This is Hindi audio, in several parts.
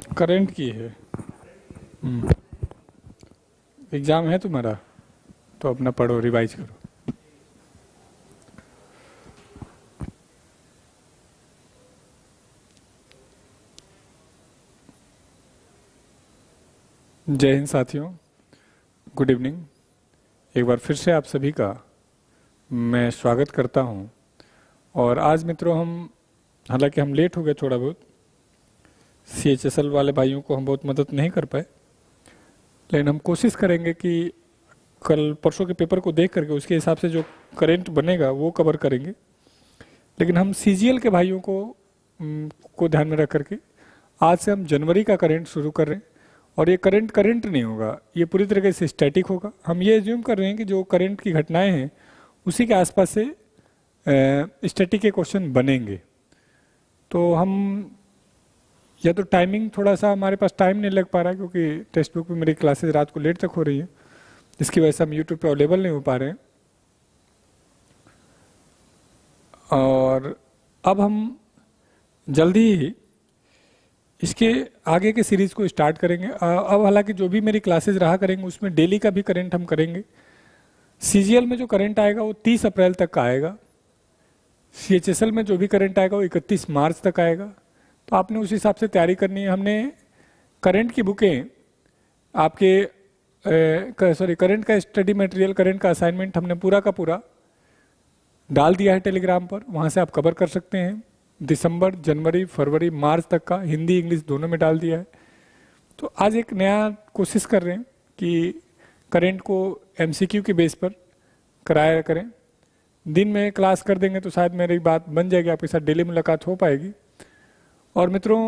करंट की है। एग्ज़ाम है तुम्हारा तो अपना पढ़ो, रिवाइज करो। जय हिंद साथियों, गुड इवनिंग। एक बार फिर से आप सभी का मैं स्वागत करता हूं। और आज मित्रों हालांकि हम लेट हो गए थोड़ा बहुत, CHSL वाले भाइयों को हम बहुत मदद नहीं कर पाए, लेकिन हम कोशिश करेंगे कि कल परसों के पेपर को देख करके उसके हिसाब से जो करंट बनेगा वो कवर करेंगे। लेकिन हम CGL के भाइयों को ध्यान में रख करके आज से हम जनवरी का करंट शुरू कर रहे हैं। और ये करंट नहीं होगा, ये पूरी तरीके से स्टैटिक होगा। हम ये एज्यूम कर रहे हैं कि जो करंट की घटनाएं हैं उसी के आसपास से स्टैटिक के क्वेश्चन बनेंगे। तो हम या तो टाइमिंग थोड़ा सा हमारे पास टाइम नहीं लग पा रहा है, क्योंकि टेक्स्ट बुक में मेरी क्लासेस रात को लेट तक हो रही है, जिसकी वजह से हम यूट्यूब पे अवेलेबल नहीं हो पा रहे हैं। और अब हम जल्दी ही इसके आगे के सीरीज को स्टार्ट करेंगे। अब हालांकि जो भी मेरी क्लासेस रहा करेंगे उसमें डेली का भी करंट हम करेंगे। CGL में जो करंट आएगा वो 30 अप्रैल तक का आएगा। CHSL में जो भी करंट आएगा वो 31 मार्च तक आएगा। तो आपने उस हिसाब से तैयारी करनी है। हमने करंट की बुकें आपके करंट का स्टडी मटेरियल, करंट का असाइनमेंट हमने पूरा का पूरा डाल दिया है टेलीग्राम पर, वहाँ से आप कवर कर सकते हैं। दिसंबर, जनवरी, फरवरी, मार्च तक का हिंदी इंग्लिश दोनों में डाल दिया है। तो आज एक नया कोशिश कर रहे हैं कि करंट को MCQ के बेस पर कराया करें। दिन में क्लास कर देंगे तो शायद मेरी बात बन जाएगी, आपके साथ डेली मुलाकात हो पाएगी। और मित्रों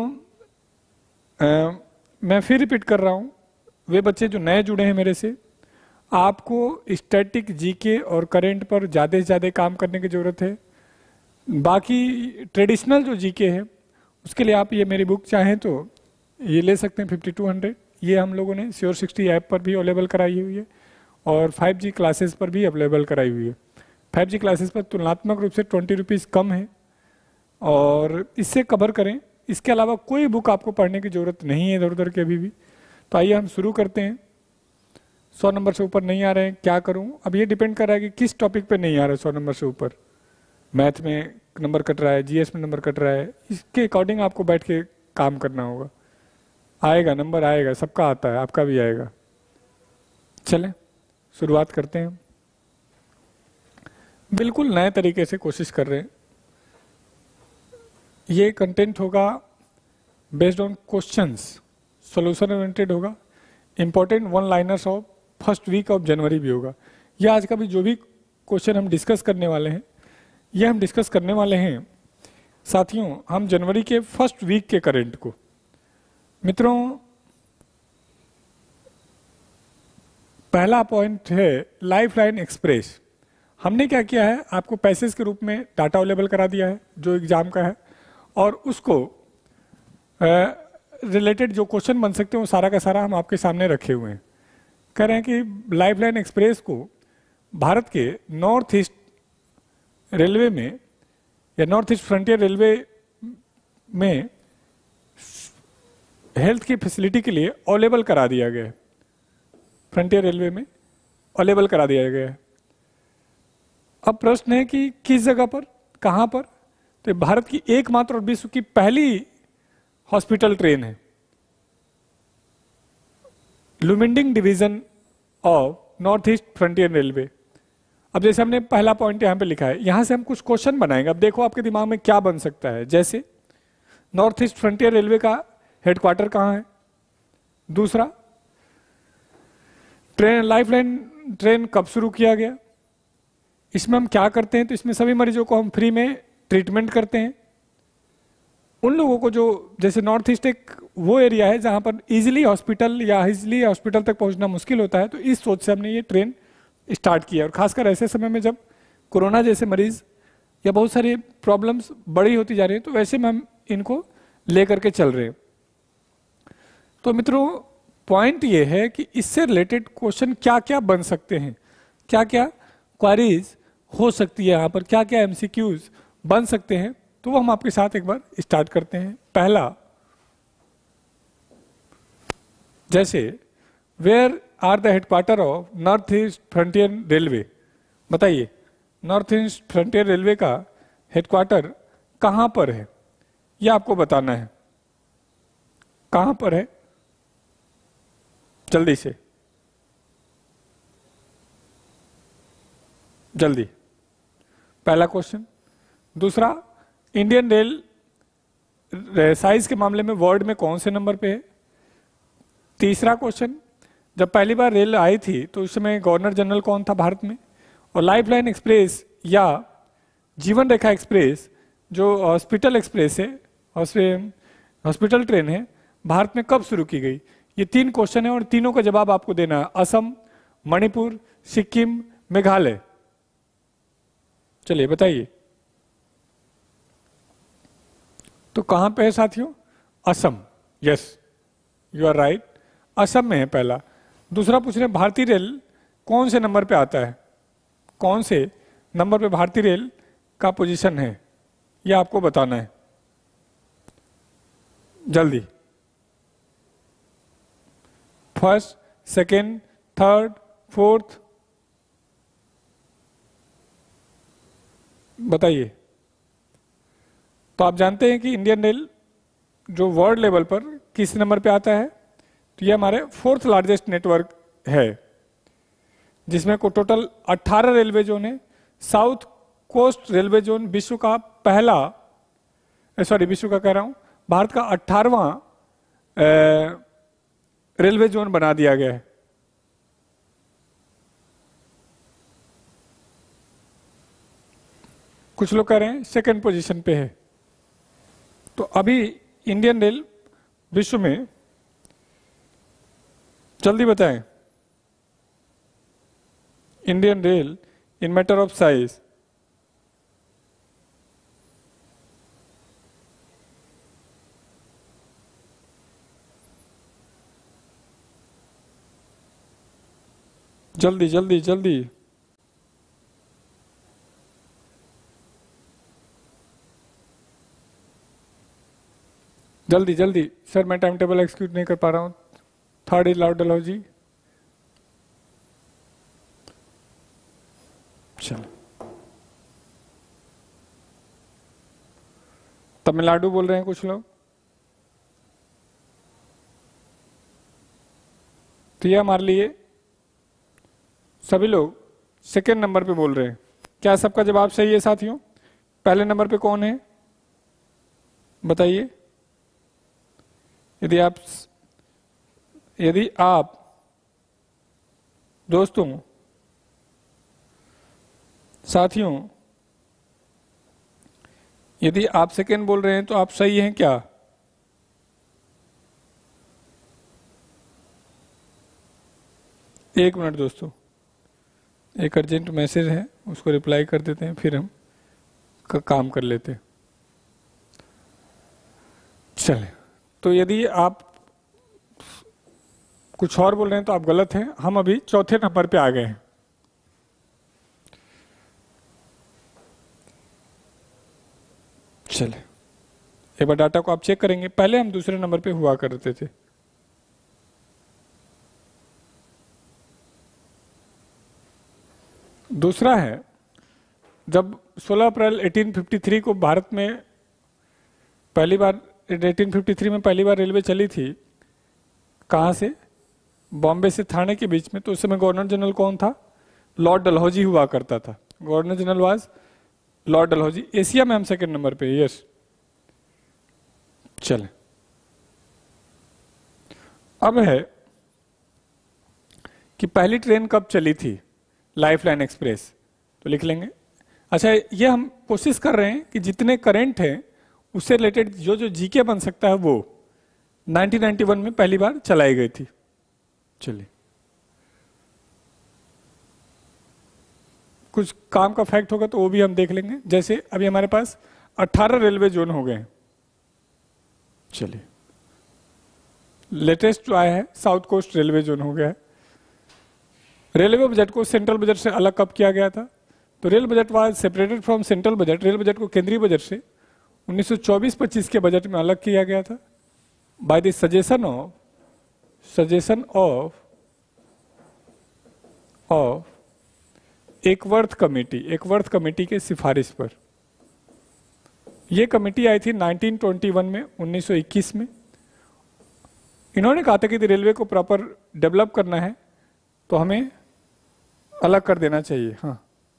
मैं फिर रिपीट कर रहा हूँ, वे बच्चे जो नए जुड़े हैं मेरे से, आपको स्टैटिक, GK और करंट पर ज़्यादा से ज़्यादा काम करने की ज़रूरत है। बाकी ट्रेडिशनल जो GK है उसके लिए आप ये मेरी बुक चाहें तो ये ले सकते हैं 5200। ये हम लोगों ने Sure60 ऐप पर भी अवेलेबल कराई हुई है और 5G क्लासेस पर भी अवेलेबल कराई हुई है। 5G क्लासेस पर तुलनात्मक रूप से 20 रुपीज़ कम है और इससे कवर करें। इसके अलावा कोई बुक आपको पढ़ने की ज़रूरत नहीं है इधर उधर के अभी भी। तो आइए हम शुरू करते हैं। 100 नंबर से ऊपर नहीं आ रहे हैं, क्या करूं? अब ये डिपेंड कर रहा है कि किस टॉपिक पे नहीं आ रहा है 100 नंबर से ऊपर। मैथ में नंबर कट रहा है, GS में नंबर कट रहा है, इसके अकॉर्डिंग आपको बैठ के काम करना होगा। आएगा नंबर, आएगा, सबका आता है, आपका भी आएगा। चलें शुरुआत करते हैं। बिल्कुल नए तरीके से कोशिश कर रहे हैं। ये कंटेंट होगा based on questions, solution oriented होगा। Important one liners of first week of जनवरी भी होगा। यह आज का भी जो भी क्वेश्चन हम डिस्कस करने वाले हैं, यह हम डिस्कस करने वाले हैं साथियों हम जनवरी के फर्स्ट वीक के करंट को। मित्रों पहला पॉइंट है लाइफलाइन एक्सप्रेस। हमने क्या किया है, आपको पैसेज के रूप में डाटा अवेलेबल करा दिया है जो एग्जाम का है, और उसको रिलेटेड जो क्वेश्चन बन सकते हैं वो सारा का सारा हम आपके सामने रखे हुए हैं। कह रहे हैं कि लाइफलाइन एक्सप्रेस को भारत के नॉर्थ ईस्ट रेलवे में या नॉर्थ ईस्ट फ्रंटियर रेलवे में हेल्थ की फैसिलिटी के लिए अवेलेबल करा दिया गया है। फ्रंटियर रेलवे में अवेलेबल करा दिया गया है। अब प्रश्न है कि किस जगह पर, कहां पर? तो भारत की एकमात्र और विश्व की पहली हॉस्पिटल ट्रेन है। Lumding division of north east frontier railway. अब जैसे हमने पहला पॉइंट यहां पे लिखा है, यहां से हम कुछ क्वेश्चन बनाएंगे। अब देखो आपके दिमाग में क्या बन सकता है। जैसे नॉर्थ ईस्ट फ्रंटियर रेलवे का हेडक्वार्टर कहां है? दूसरा, लाइफलाइन ट्रेन कब शुरू किया गया? इसमें हम क्या करते हैं? तो इसमें सभी मरीजों को हम फ्री में ट्रीटमेंट करते हैं। उन लोगों को जो, जैसे नॉर्थ ईस्ट एक वो एरिया है जहां पर इजीली हॉस्पिटल तक पहुंचना मुश्किल होता है, तो इस सोच से हमने ये ट्रेन स्टार्ट किया। और खासकर ऐसे समय में जब कोरोना जैसे मरीज या बहुत सारी प्रॉब्लम्स बड़ी होती जा रही है, तो वैसे में हम इनको लेकर के चल रहे हैं। तो मित्रों पॉइंट ये है कि इससे रिलेटेड क्वेश्चन क्या क्या बन सकते हैं, क्या क्या क्वारीज हो सकती है, यहाँ पर क्या क्या MCQs बन सकते हैं। तो वो हम आपके साथ एक बार स्टार्ट करते हैं। पहला, जैसे where are the headquarter of north east frontier railway, बताइए नॉर्थ ईस्ट फ्रंटियर रेलवे का हेडक्वार्टर कहाँ पर है, यह आपको बताना है। कहाँ पर है, जल्दी से, जल्दी, पहला क्वेश्चन। दूसरा, इंडियन रेल साइज के मामले में वर्ल्ड में कौन से नंबर पे है। तीसरा क्वेश्चन, जब पहली बार रेल आई थी तो उस समय गवर्नर जनरल कौन था भारत में। और लाइफलाइन एक्सप्रेस या जीवन रेखा एक्सप्रेस जो हॉस्पिटल एक्सप्रेस है, हॉस्पिटल ट्रेन है, भारत में कब शुरू की गई। ये 3 क्वेश्चन है और तीनों का जवाब आपको देना है। असम, मणिपुर, सिक्किम, मेघालय। चलिए बताइए, तो कहां पे है साथियों, Assam. Yes, you are right, Assam में है पहला। दूसरा पूछ रहे हैं भारतीय रेल कौन से नंबर पे आता है, कौन से नंबर पे भारतीय रेल का पोजीशन है, यह आपको बताना है, जल्दी। फर्स्ट, सेकेंड, थर्ड, फोर्थ, बताइए। तो आप जानते हैं कि इंडियन रेल जो वर्ल्ड लेवल पर किस नंबर पे आता है, तो ये हमारे 4th लार्जेस्ट नेटवर्क है, जिसमें को टोटल 18 रेलवे जोन है। साउथ कोस्ट रेलवे जोन विश्व का पहला, विश्व का कह रहा हूं, भारत का 18वां रेलवे जोन बना दिया गया है। कुछ लोग कह रहे हैं सेकंड पोजीशन पे है। तो अभी इंडियन रेल विश्व में, जल्दी बताएं, Indian rail in matter of size, जल्दी जल्दी जल्दी, जल्दी जल्दी। सर मैं टाइम टेबल एक्सिक्यूट नहीं कर पा रहा हूं। Third is Lord Dalhousie. चलो, तमिलनाडु बोल रहे हैं कुछ लोग, तो यह हमारे लिए सभी लोग सेकेंड नंबर पे बोल रहे हैं। क्या सबका जवाब सही है साथियों? पहले नंबर पे कौन है बताइए। यदि आप दोस्तों, साथियों, यदि आप सेकेंड बोल रहे हैं तो आप सही हैं क्या? एक मिनट दोस्तों, एक अर्जेंट मैसेज है, उसको रिप्लाई कर देते हैं, फिर हम काम कर लेते हैं। चले, तो यदि आप कुछ और बोल रहे हैं तो आप गलत हैं। हम अभी चौथे नंबर पे आ गए हैं। चले, एक बार डाटा को आप चेक करेंगे। पहले हम दूसरे नंबर पे हुआ करते थे। दूसरा है, जब 16 अप्रैल 1853 को भारत में पहली बार 1853 में पहली बार रेलवे चली थी, कहाँ से? बॉम्बे से थाने के बीच में। तो उस समय गवर्नर जनरल कौन था? लॉर्ड डलहौजी हुआ करता था। Governor general was Lord Dalhousie. Asia में हम सेकंड नंबर पे। यस, चले, अब है कि पहली ट्रेन कब चली थी, लाइफलाइन एक्सप्रेस, तो लिख लेंगे। अच्छा, ये हम कोशिश कर रहे हैं कि जितने करंट हैं उससे रिलेटेड जो जो जीके बन सकता है वो 1991 में पहली बार चलाई गई थी। चलिए, कुछ काम का फैक्ट होगा तो वो भी हम देख लेंगे। जैसे अभी हमारे पास 18 रेलवे जोन हो गए हैं। चलिए, लेटेस्ट जो आया है साउथ कोस्ट रेलवे जोन हो गया है। रेलवे बजट को सेंट्रल बजट से अलग कब किया गया था? तो rail budget was separated from central budget. Rail budget को केंद्रीय बजट से 1924-25 के बजट में अलग किया गया था by the suggestion of suggestion of Acworth committee के सिफारिश पर। यह कमेटी आई थी 1921 में, 1921 में। इन्होंने कहा था कि यदि रेलवे को प्रॉपर डेवलप करना है तो हमें अलग कर देना चाहिए। हाँ,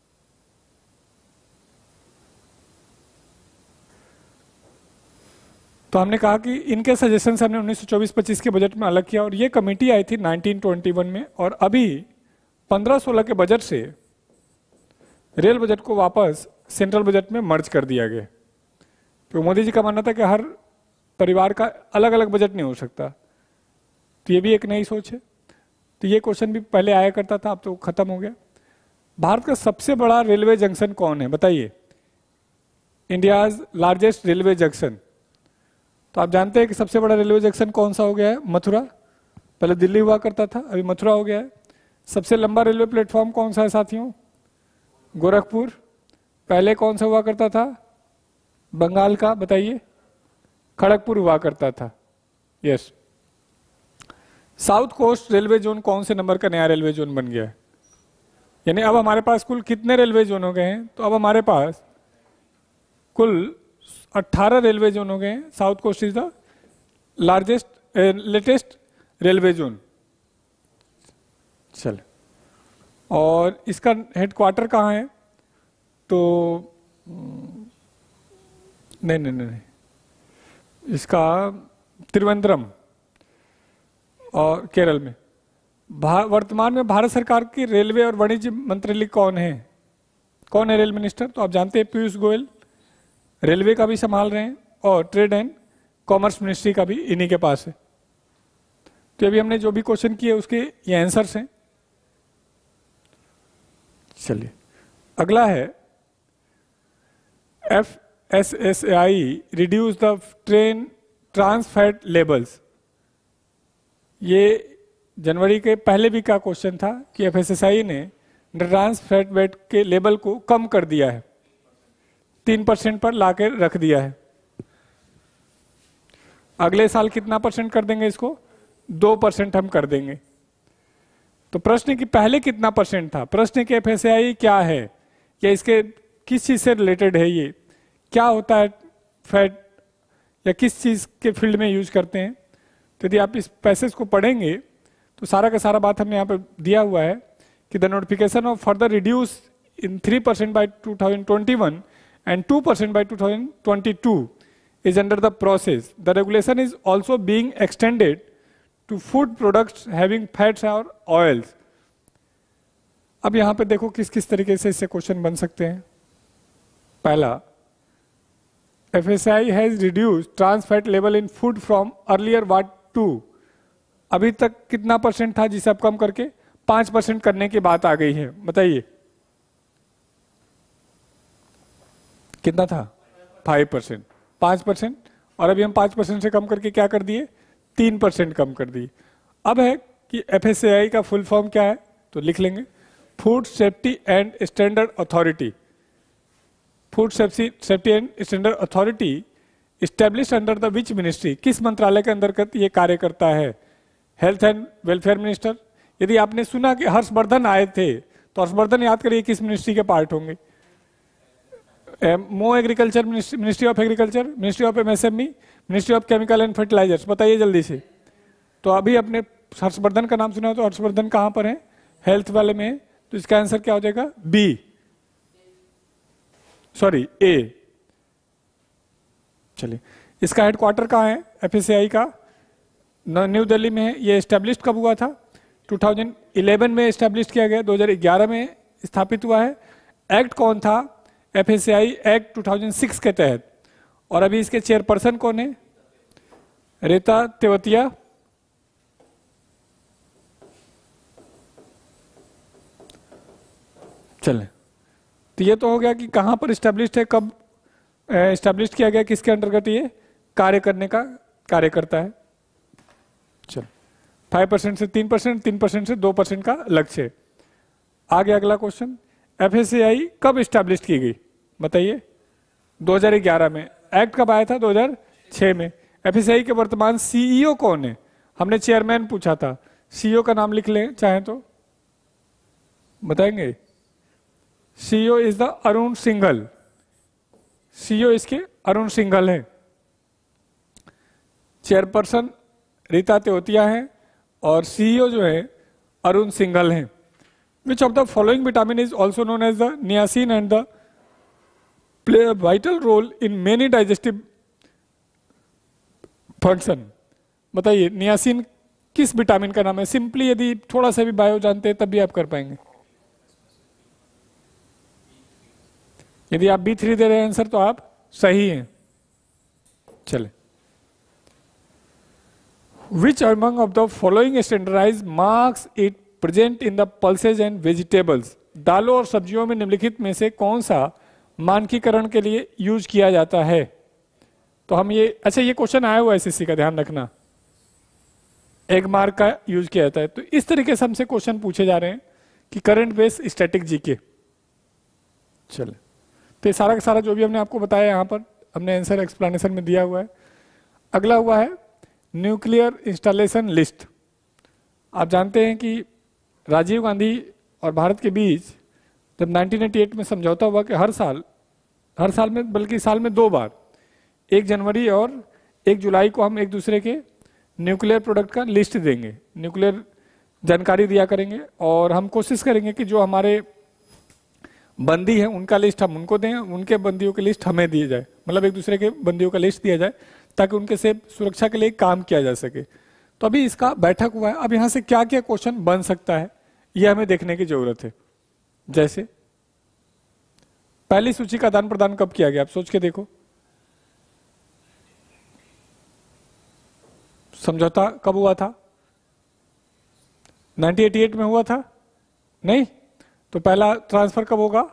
तो हमने कहा कि इनके सजेशन से हमने 1924-25 के बजट में अलग किया, और ये कमेटी आई थी 1921 में, और अभी 15-16 के बजट से रेल बजट को वापस सेंट्रल बजट में मर्ज कर दिया गया। तो मोदी जी का मानना था कि हर परिवार का अलग अलग बजट नहीं हो सकता, तो ये भी एक नई सोच है। तो ये क्वेश्चन भी पहले आया करता था, अब तो खत्म हो गया। भारत का सबसे बड़ा रेलवे जंक्शन कौन है, बताइए? India's largest railway junction. तो आप जानते हैं कि सबसे बड़ा रेलवे जंक्शन कौन सा हो गया है? मथुरा। पहले दिल्ली हुआ करता था, अभी मथुरा हो गया है। सबसे लंबा रेलवे प्लेटफॉर्म कौन सा है साथियों? गोरखपुर। पहले कौन सा हुआ करता था? बंगाल का, बताइए? खड़गपुर हुआ करता था। Yes. South coast railway zone कौन से नंबर का नया रेलवे जोन बन गया है? यानी अब हमारे पास कुल कितने रेलवे जोन हो गए हैं? तो अब हमारे पास कुल 18 रेलवे जोन हो गए हैं। South coast is the largest latest railway zone. चल, और इसका हेडक्वार्टर कहाँ है? तो नहीं, इसका त्रिवेंद्रम और केरल में। वर्तमान में भारत सरकार की रेलवे और वाणिज्य मंत्रालय कौन है? कौन है रेल मिनिस्टर? तो आप जानते हैं पीयूष गोयल रेलवे का भी संभाल रहे हैं, और ट्रेड एंड कॉमर्स मिनिस्ट्री का भी इन्हीं के पास है। तो अभी हमने जो भी क्वेश्चन किए उसके ये आंसर्स हैं। चलिए, अगला है FSSAI reduce the train trans fat levels. ये जनवरी के पहले भी का क्वेश्चन था कि FSSAI ने ट्रांस फैट वेट के लेवल को कम कर दिया है, 3% पर लाकर रख दिया है। अगले साल कितना परसेंट कर देंगे इसको? 2% हम कर देंगे। तो प्रश्न कि पहले कितना परसेंट था? प्रश्न कि FSSAI क्या है, या इसके किस चीज से रिलेटेड है, ये क्या होता है फैट, या किस चीज के फील्ड में यूज करते हैं? तो यदि आप इस पैसेज को पढ़ेंगे तो सारा का सारा बात हमने यहाँ पे दिया हुआ है कि the notification of further reduce in 3% by 2021 and 2% by 2022 is under the process. The regulation is also being extended to food products having fats or oils. अब यहां पे देखो किस किस तरीके से इससे क्वेश्चन बन सकते हैं। पहला, FSSAI has reduced trans fat level in food from earlier what to? अभी तक कितना परसेंट था जिसे अब कम करके 5% करने की बात आ गई है, बताइए? कितना था? 5%, 5%, और अभी हम 5% से कम करके क्या कर दिए? 3% कम कर दिए। अब है कि FSSAI का फुल फॉर्म क्या है, तो लिख लेंगे, food safety and standard authority. Food safety and standard authority establish under the which ministry? किस मंत्रालय के अंतर्गत ये कार्य करता है? Health and welfare minister. यदि आपने सुना कि हर्षवर्धन आए थे, तो हर्षवर्धन याद करिए किस मिनिस्ट्री के पार्ट होंगे? मो agriculture ministry of agriculture, ministry of MSME, ministry of chemical and fertilizers. बताइए जल्दी से। तो अभी अपने हर्षवर्धन का नाम सुना, तो हर्षवर्धन कहां पर है? हेल्थ वाले में। तो इसका आंसर क्या हो जाएगा? A। चलिए, इसका हेडक्वार्टर कहां है FSSAI का? न्यू दिल्ली में है। ये एस्टेब्लिश कब हुआ था? 2011 में एस्टेब्लिश किया गया, 2011 में स्थापित हुआ है। एक्ट कौन था? FSSAI एक्ट 2006 के तहत। और अभी इसके चेयरपर्सन कौन है? रीता तेवतिया। चलें, तो ये तो हो गया कि कहां पर स्टैब्लिश्ड है, कब स्टैब्लिश किया गया, किसके अंतर्गत ये कार्य करने का कार्य करता है। चलो, 5% से 3%, 3% से 2% का लक्ष्य। आगे अगला क्वेश्चन, FSSAI कब स्टैब्लिश की गई, बताइए? 2011 में। एक्ट कब आया था? 2006 में। FSSAI के वर्तमान CEO कौन है? हमने चेयरमैन पूछा था, सीईओ का नाम लिख लें चाहें तो बताएंगे। CEO is the Arun Singhal, CEO इसके अरुण सिंघल है। चेयरपर्सन रीता तेवतिया है और सीईओ जो है अरुण सिंघल है। Which of the following vitamin is also known as the niacin and the play a vital role in many digestive function. बताइए नियासिन किस विटामिन का नाम है? सिंपली यदि थोड़ा सा भी बायो जानते हैं तब भी आप कर पाएंगे। यदि आप B3 दे रहे हैं आंसर तो आप सही हैं। चले, Which among of the following standardized marks it present in the pulses and vegetables? दालों और सब्जियों में निम्नलिखित में से कौन सा मानकीकरण के लिए यूज किया जाता है? तो हम ये, अच्छा ये क्वेश्चन आया हुआ है SSC का, ध्यान रखना, एक मार्क का यूज किया जाता है। तो इस तरीके से हमसे क्वेश्चन पूछे जा रहे हैं कि करंट बेस स्टैटिक जीके। चले, तो ये सारा का सारा जो भी हमने आपको बताया यहाँ पर हमने आंसर एक्सप्लेनेशन में दिया हुआ है। अगला हुआ है न्यूक्लियर इंस्टॉलेशन लिस्ट। आप जानते हैं कि राजीव गांधी और भारत के बीच जब 1988 में समझौता हुआ कि हर साल में, बल्कि साल में 2 बार, 1 जनवरी और 1 जुलाई को हम एक दूसरे के न्यूक्लियर प्रोडक्ट का लिस्ट देंगे, न्यूक्लियर जानकारी दिया करेंगे, और हम कोशिश करेंगे कि जो हमारे बंदी है उनका लिस्ट हम उनको दें, उनके बंदियों की लिस्ट हमें दी जाए, मतलब एक दूसरे के बंदियों का लिस्ट दिया जाए ताकि उनके से सुरक्षा के लिए काम किया जा सके। तो अभी इसका बैठक हुआ है, अब यहां से क्या क्या क्वेश्चन बन सकता है यह हमें देखने की जरूरत है। जैसे पहली सूची का आदान प्रदान कब किया गया, आप सोच के देखो। समझौता कब हुआ था? 1988 में हुआ था? नहीं, तो पहला ट्रांसफर कब होगा?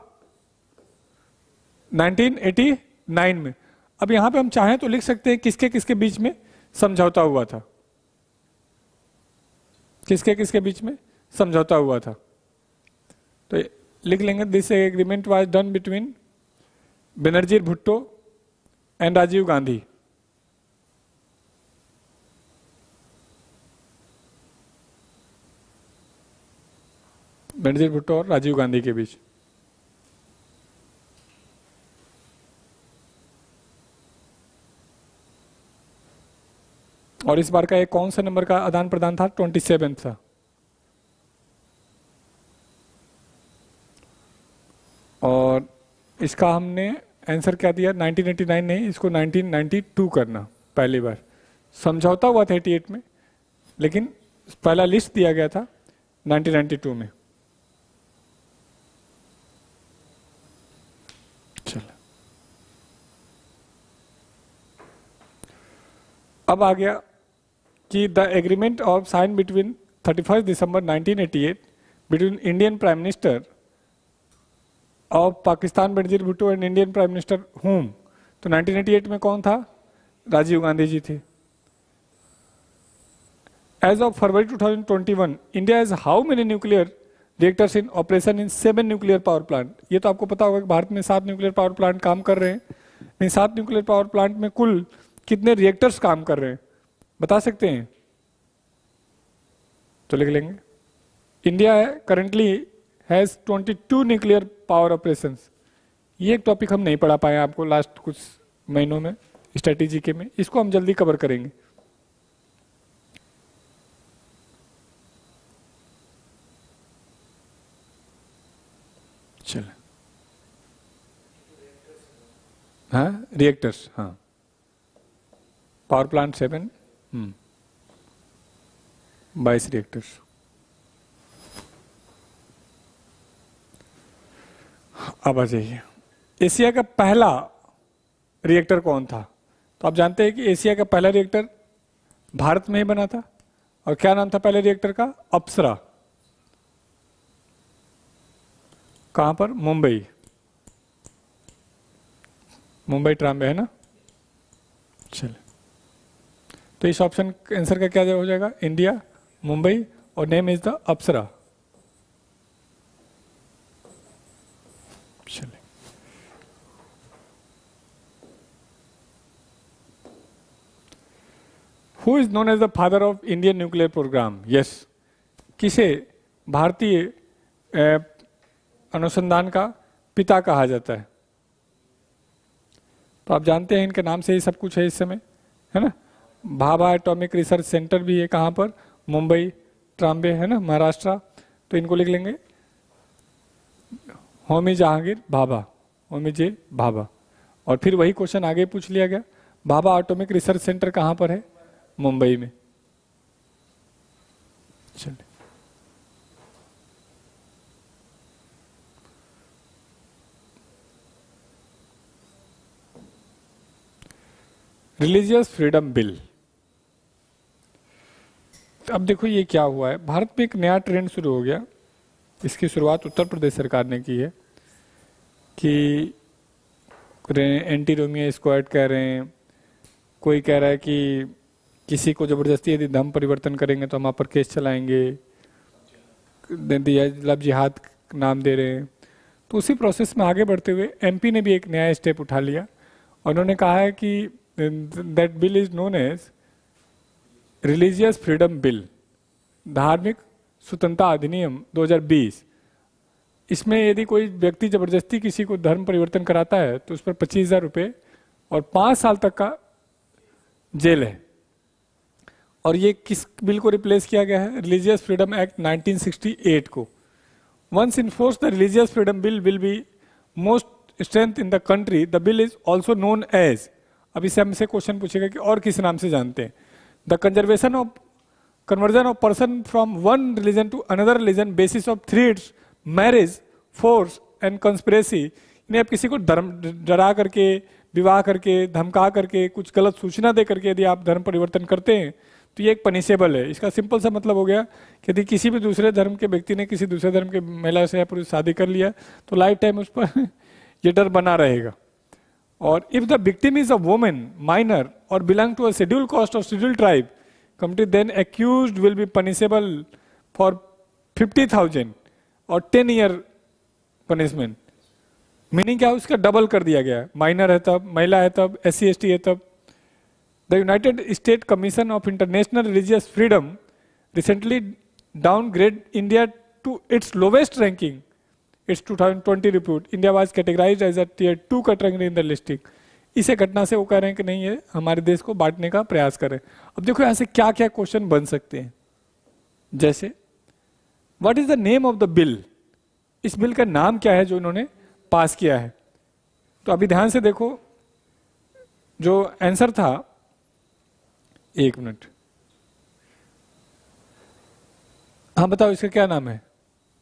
1989 में। अब यहां पे हम चाहें तो लिख सकते हैं किसके किसके बीच में समझौता हुआ था, किसके किसके बीच में समझौता हुआ था। तो लिख लेंगे, this agreement was done between Benazir Bhutto and Rajiv Gandhi. Benazir Bhutto और राजीव गांधी के बीच। और इस बार का एक कौन सा नंबर का आदान प्रदान था? 27 था। और इसका हमने आंसर क्या दिया? 1989 नहीं, इसको 1992 करना। पहली बार समझौता हुआ था 88 में, लेकिन पहला लिस्ट दिया गया था 1992 में। चलो, अब आ गया कि the agreement of sign between 31 December 1988 between Indian prime minister of Pakistan Benazir Bhutto and Indian prime minister whom. तो 1988 में कौन था? राजीव गांधी जी थे। As of February 2021 India has how many nuclear reactors in operation in 7 nuclear power plant. ये तो आपको पता होगा कि भारत में 7 न्यूक्लियर पावर प्लांट काम कर रहे हैं। इन 7 न्यूक्लियर पावर प्लांट में कुल कितने रिएक्टर्स काम कर रहे हैं बता सकते हैं? तो लिख लेंगे, India currently has 22 nuclear power operations. ये एक टॉपिक हम नहीं पढ़ा पाए आपको लास्ट कुछ महीनों में स्ट्रेटेजी के में, इसको हम जल्दी कवर करेंगे। चलो, हाँ रिएक्टर्स, हाँ पावर प्लांट 7, 22 रिएक्टर्स। अब आ जाइए, एशिया का पहला रिएक्टर कौन था? तो आप जानते हैं कि एशिया का पहला रिएक्टर भारत में ही बना था। और क्या नाम था पहले रिएक्टर का? अप्सरा। कहां पर? मुंबई। मुंबई ट्राम्बे है ना। चलिए, तो इस ऑप्शन आंसर का क्या हो जाएगा? इंडिया, मुंबई, और नेम इज द अप्सरा। चलिए, who is known as the father of Indian nuclear programme? Yes, किसे भारतीय अनुसंधान का पिता कहा जाता है? तो आप जानते हैं इनके नाम से ही सब कुछ है इस समय, है ना। भाभा एटॉमिक रिसर्च सेंटर भी है कहाँ पर? मुंबई, ट्राम्बे, है ना, महाराष्ट्र। तो इनको लिख लेंगे होमी जहांगीर भाभा, होमी जे भाभा। और फिर वही क्वेश्चन आगे पूछ लिया गया, भाभा एटॉमिक रिसर्च सेंटर कहाँ पर है? मुंबई में। चलिए, रिलीजियस फ्रीडम बिल। अब देखो ये क्या हुआ है, भारत में एक नया ट्रेंड शुरू हो गया। इसकी शुरुआत उत्तर प्रदेश सरकार ने की है कि एंटी रोमियो स्क्वाड कह रहे हैं, कोई कह रहा है कि किसी को जबरदस्ती यदि धर्म परिवर्तन करेंगे तो हम आप पर केस चलाएंगे, लव जिहाद नाम दे रहे हैं। तो उसी प्रोसेस में आगे बढ़ते हुए एमपी ने भी एक नया स्टेप उठा लिया और उन्होंने कहा है कि that bill is known as religious freedom bill, धार्मिक स्वतंत्रता अधिनियम 2020। इसमें यदि कोई व्यक्ति जबरदस्ती किसी को धर्म परिवर्तन कराता है तो उस पर 25,000 रुपये और 5 साल तक का जेल है। और ये किस बिल को रिप्लेस किया गया है? रिलीजियस फ्रीडम एक्ट 1968 को। Once in force the religious freedom bill will be most strength in the country, the bill is also known as, अब इससे हमसे क्वेश्चन पूछेगा कि और किस नाम से जानते हैं? The conservation of conversion of person from one religion to another religion basis of threats, marriage, force and conspiracy. इन्हें आप किसी को धर्म डरा करके, विवाह करके, धमका करके, कुछ गलत सूचना दे करके यदि आप धर्म परिवर्तन करते हैं तो ये एक पनिशेबल है। इसका सिंपल सा मतलब हो गया कि यदि किसी भी दूसरे धर्म के व्यक्ति ने किसी दूसरे धर्म के महिला से या पुरुष शादी कर लिया तो लाइफ टाइम उस पर ये डर बना रहेगा। और if the victim is a woman, minor और belong to a schedule caste और schedule tribe community, then accused will be punishable for 50,000 और 10 ईयर पनिशमेंट। मीनिंग क्या है? उसका डबल कर दिया गया है। माइनर है तब, महिला है तब, SC ST है तब। The United State commission of international religious freedom recently downgrade India to its lowest ranking. Its 2020 report, India was categorised as a tier 2 category in the listing. इसे घटना से वो कह रहे हैं कि नहीं, ये हमारे देश को बांटने का प्रयास करें। अब देखो यहाँ से क्या क्या क्वेश्चन बन सकते हैं, जैसे what is the name of the bill? इस बिल का नाम क्या है जो इन्होंने पास किया है? तो अभी ध्यान से देखो, जो आंसर था, एक मिनट, हाँ बताओ इसका क्या नाम है?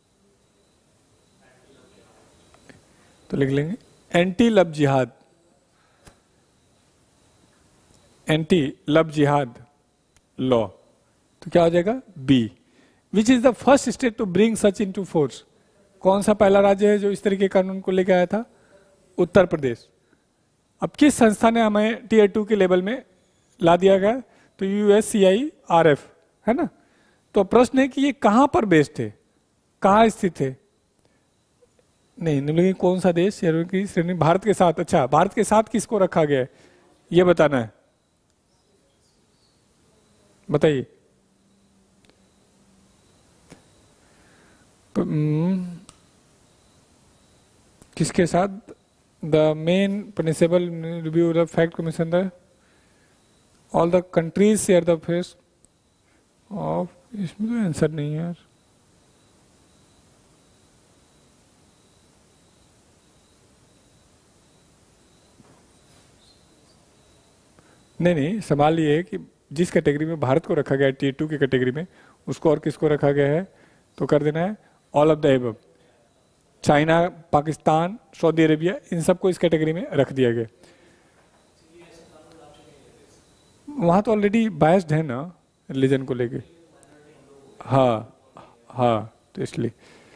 तो लिख लेंगे anti love jihad, anti love jihad law. तो क्या हो जाएगा? B. Which is the first state to bring such into force? कौन सा पहला राज्य है जो इस तरह के कानून को लेकर आया था? उत्तर प्रदेश। अब किस संस्था ने हमें टियर 2 के लेवल में ला दिया गया? तो USCIRF, है ना। तो प्रश्न है कि ये कहां पर बेस्ड है, कहां स्थित है? नहीं, निम्नलिखित कौन सा देश की श्रेणी भारत के साथ? अच्छा, भारत के साथ किसको रखा गया है ये बताना है, बताइए। किसके साथ? The main punishable review the fact commission, the all the countries share the face of. इसमें तो आंसर नहीं है यार। नहीं, सवाल ये है कि जिस कैटेगरी में भारत को रखा गया है टियर 2 की कैटेगरी में, उसको और किसको रखा गया है? तो कर देना है all of the above. China, Pakistan, Saudi Arabia, इन सबको इस कैटेगरी में रख दिया गया। वहां तो ऑलरेडी बायस्ड है ना रिलीजन को लेके। हाँ, तो इसलिए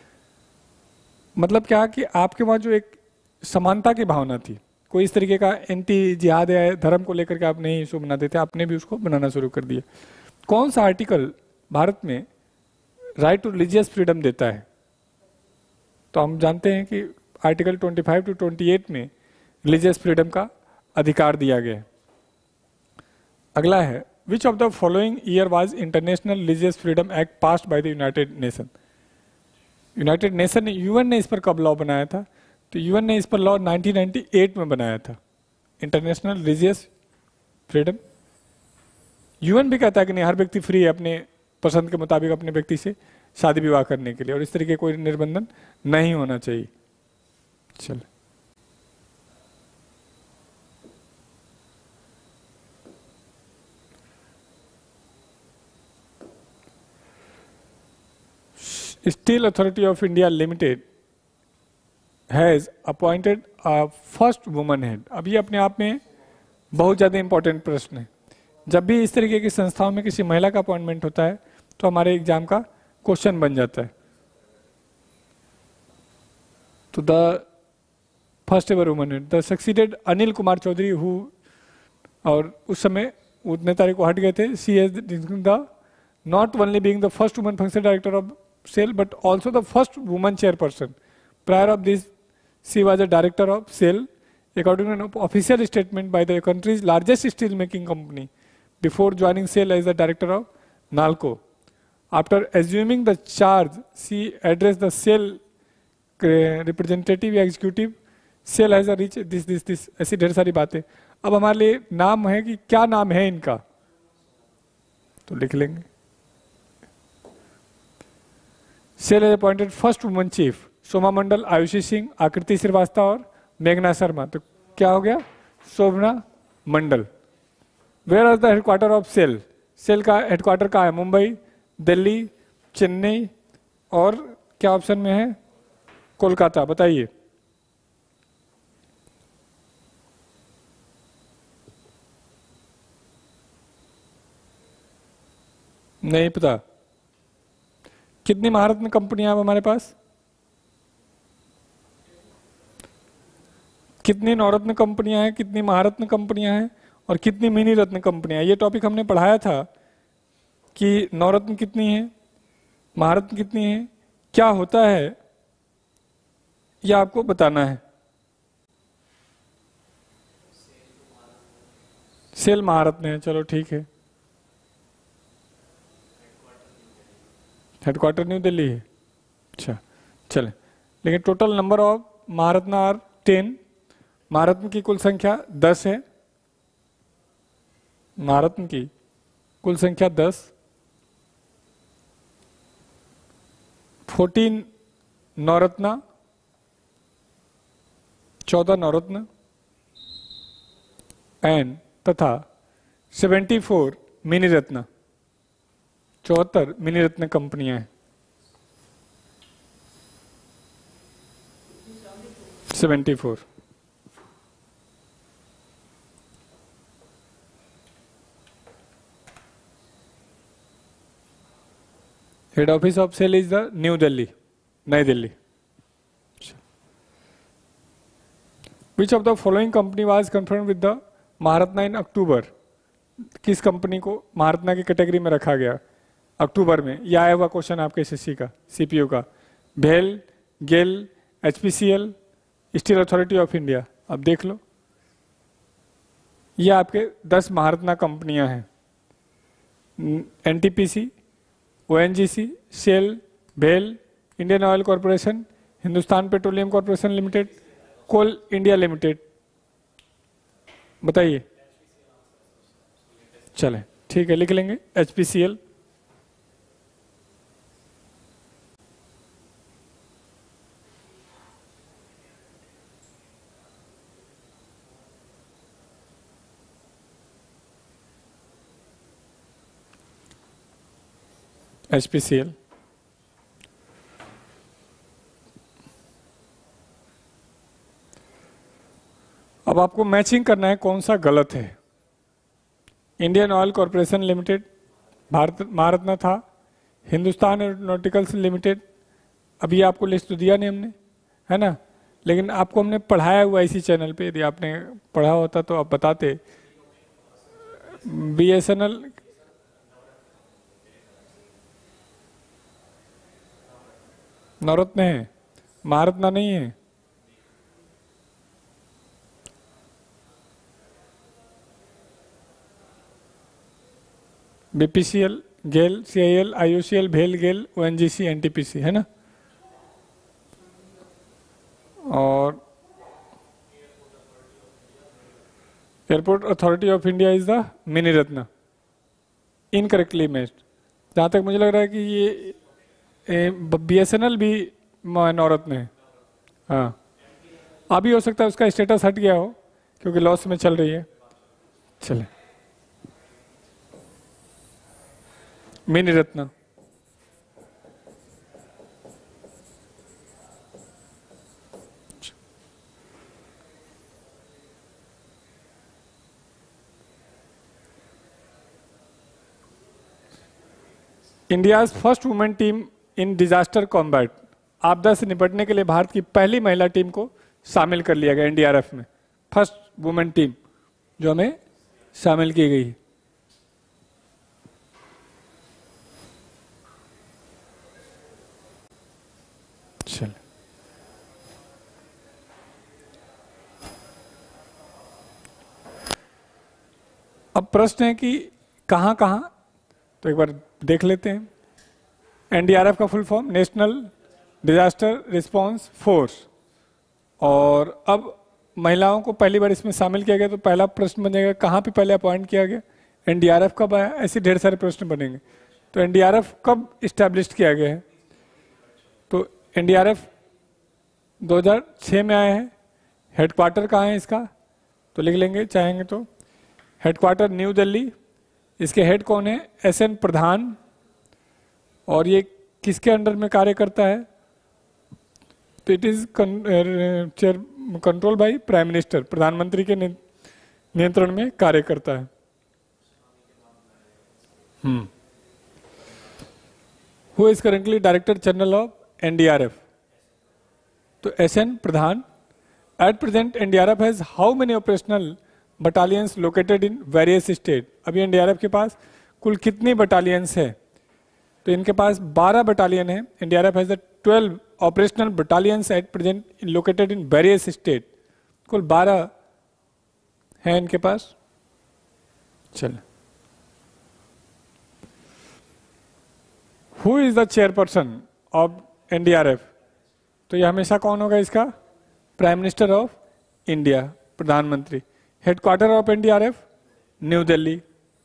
मतलब क्या कि आपके वहां जो एक समानता की भावना थी, कोई इस तरीके का एंटी जिहाद या धर्म को लेकर के आप नहीं इशू बनाते थे, आपने भी उसको बनाना शुरू कर दिया। कौन सा आर्टिकल भारत में राइट टू रिलीजियस फ्रीडम देता है? तो हम जानते हैं कि आर्टिकल 25 to 28 में रिलीजियस फ्रीडम का अधिकार दिया गया है। अगला है which of the following year was international religious freedom act passed by the United Nation? United Nation ने, यूएन ने इस पर कब लॉ बनाया था? तो यूएन ने इस पर लॉ 1998 में बनाया था, इंटरनेशनल रिलीजियस फ्रीडम। यूएन भी कहता है कि नहीं, हर व्यक्ति फ्री है अपने पसंद के मुताबिक अपने व्यक्ति से शादी विवाह करने के लिए, और इस तरीके कोई निर्बंधन नहीं होना चाहिए। चलो, steel authority of India limited has appointed a first woman head. अब ये अपने आप में बहुत ज़्यादा इंपॉर्टेंट प्रश्न है। जब भी इस तरीके की संस्थाओं में किसी महिला का अपॉइंटमेंट होता है तो हमारे एग्जाम का क्वेश्चन बन जाता है। तो the first ever woman head the succeeded Anil Kumar Chaudhary who, और उस समय उतने तारीख को हट गए थे। She as the not only being the first woman function director of SAIL but also the first woman chairperson. Prior of this she was a director of SAIL, according to an official statement by the country's largest steel making company, before joining SAIL as the director of NALCO. After assuming the charge, she addressed the SAIL representative executive. SAIL has a reach this ऐसी ढेर सारी बातें। अब हमारे लिए नाम है कि क्या नाम है इनका, तो लिख लेंगे। SAIL has appointed first woman chief, Soma मंडल, आयुषी सिंह, आकृति श्रीवास्तव और मेघना शर्मा। तो क्या हो गया? Shobhana Mandal. Where are the headquarter of SAIL? SAIL का हेडक्वार्टर कहाँ है? मुंबई, दिल्ली, चेन्नई और क्या ऑप्शन में है? कोलकाता। बताइए। नहीं पता। कितनी महारत्न कंपनियां हमारे पास? कितनी नवरत्न कंपनियां हैं, कितनी महारत्न कंपनियां हैं और कितनी मिनी रत्न कंपनियां? ये टॉपिक हमने पढ़ाया था कि नवरत्न कितनी है, महारत्न कितनी है, क्या होता है, यह आपको बताना है। सेल महारत्न है, चलो ठीक है। हेडक्वार्टर न्यू दिल्ली है, अच्छा चले। लेकिन total number of Maharatna are 10। Maharatna की कुल संख्या 10 है। महारत्न की कुल संख्या 10। 14 नवरत्न, 14 नवरत्न एंड तथा 74 मिनी रत्न, 74 मिनी रत्न कंपनियां हैं। 74। Head office of SAIL is the New Delhi, नई Delhi. Which of the following company was confirm with the Maharatna in October? किस कंपनी को महारत्ना की कैटेगरी में रखा गया अक्टूबर में? यह आया हुआ क्वेश्चन आपके एसएससी का, सीपीयू का। भेल, GAIL, HPCL, steel authority of India. अब देख लो, ये आपके 10 महारत्ना कंपनियां हैं। एनटीपीसी, ओएनजीसी, शेल, भेल, Indian oil corporation, Hindustan petroleum corporation limited, coal India limited. बताइए। चले ठीक है, लिख लेंगे एचपीसीएल। एचपीसीएल। अब आपको मैचिंग करना है कौन सा गलत है। Indian oil corporation limited Bharat Maharatna था, हिंदुस्तान एरोनॉटिकल्स लिमिटेड, अभी आपको लिस्ट तो दिया नहीं हमने, है ना, लेकिन आपको हमने पढ़ाया हुआ इसी चैनल पे। यदि आपने पढ़ा होता तो आप बताते। बीएसएनएल, नवरत्न है, महारत्ना नहीं है। बीपीसीएल, गेल, सीआईएल, आईओसीएल, भेल, गेल, ओएनजीसी, एनटीपीसी, है ना। और airport authority of India is the mini ratna, incorrectly matched. जहाँ तक मुझे लग रहा है कि ये बीएसएनएल भी नवरत्न है। हाँ, अभी हो सकता है उसका स्टेटस हट गया हो क्योंकि लॉस में चल रही है। चले, mini ratna. India first women team in disaster combat, आपदा से निपटने के लिए भारत की पहली महिला टीम को शामिल कर लिया गया एनडीआरएफ में। फर्स्ट वुमेन टीम जो हमें शामिल की गई है। चल, अब प्रश्न है कि कहां कहां, तो एक बार देख लेते हैं। एनडीआरएफ का full form national disaster response force. और अब महिलाओं को पहली बार इसमें शामिल किया गया, तो पहला प्रश्न बनेगा कहाँ पे पहले अपॉइंट किया गया, एनडीआरएफ कब आया, ऐसे ढेर सारे प्रश्न बनेंगे। तो एनडीआरएफ कब इस्टेब्लिश किया गया है, तो एनडीआरएफ 2006 में आया है। हेडक्वार्टर कहाँ है इसका, तो लिख लेंगे चाहेंगे तो। Headquarter New Delhi. इसके हेड कौन है, एसएन प्रधान। और ये किसके अंडर में कार्य करता है, तो it is control by prime minister, प्रधानमंत्री के नियंत्रण में कार्य करता है। Who is currently director general of NDRF, तो SN Pradhan. At present NDRF has how many operational battalions located in various state. अभी एनडीआरएफ के पास कुल कितनी बटालियंस है, तो इनके पास 12 बटालियन है। NDRF has 12 operational battalions at present located in various state. कुल 12 है इनके पास। चल, who is the chairperson of NDRF, तो ये हमेशा कौन होगा इसका, प्राइम मिनिस्टर ऑफ इंडिया, प्रधानमंत्री। Headquarter of NDRF New Delhi.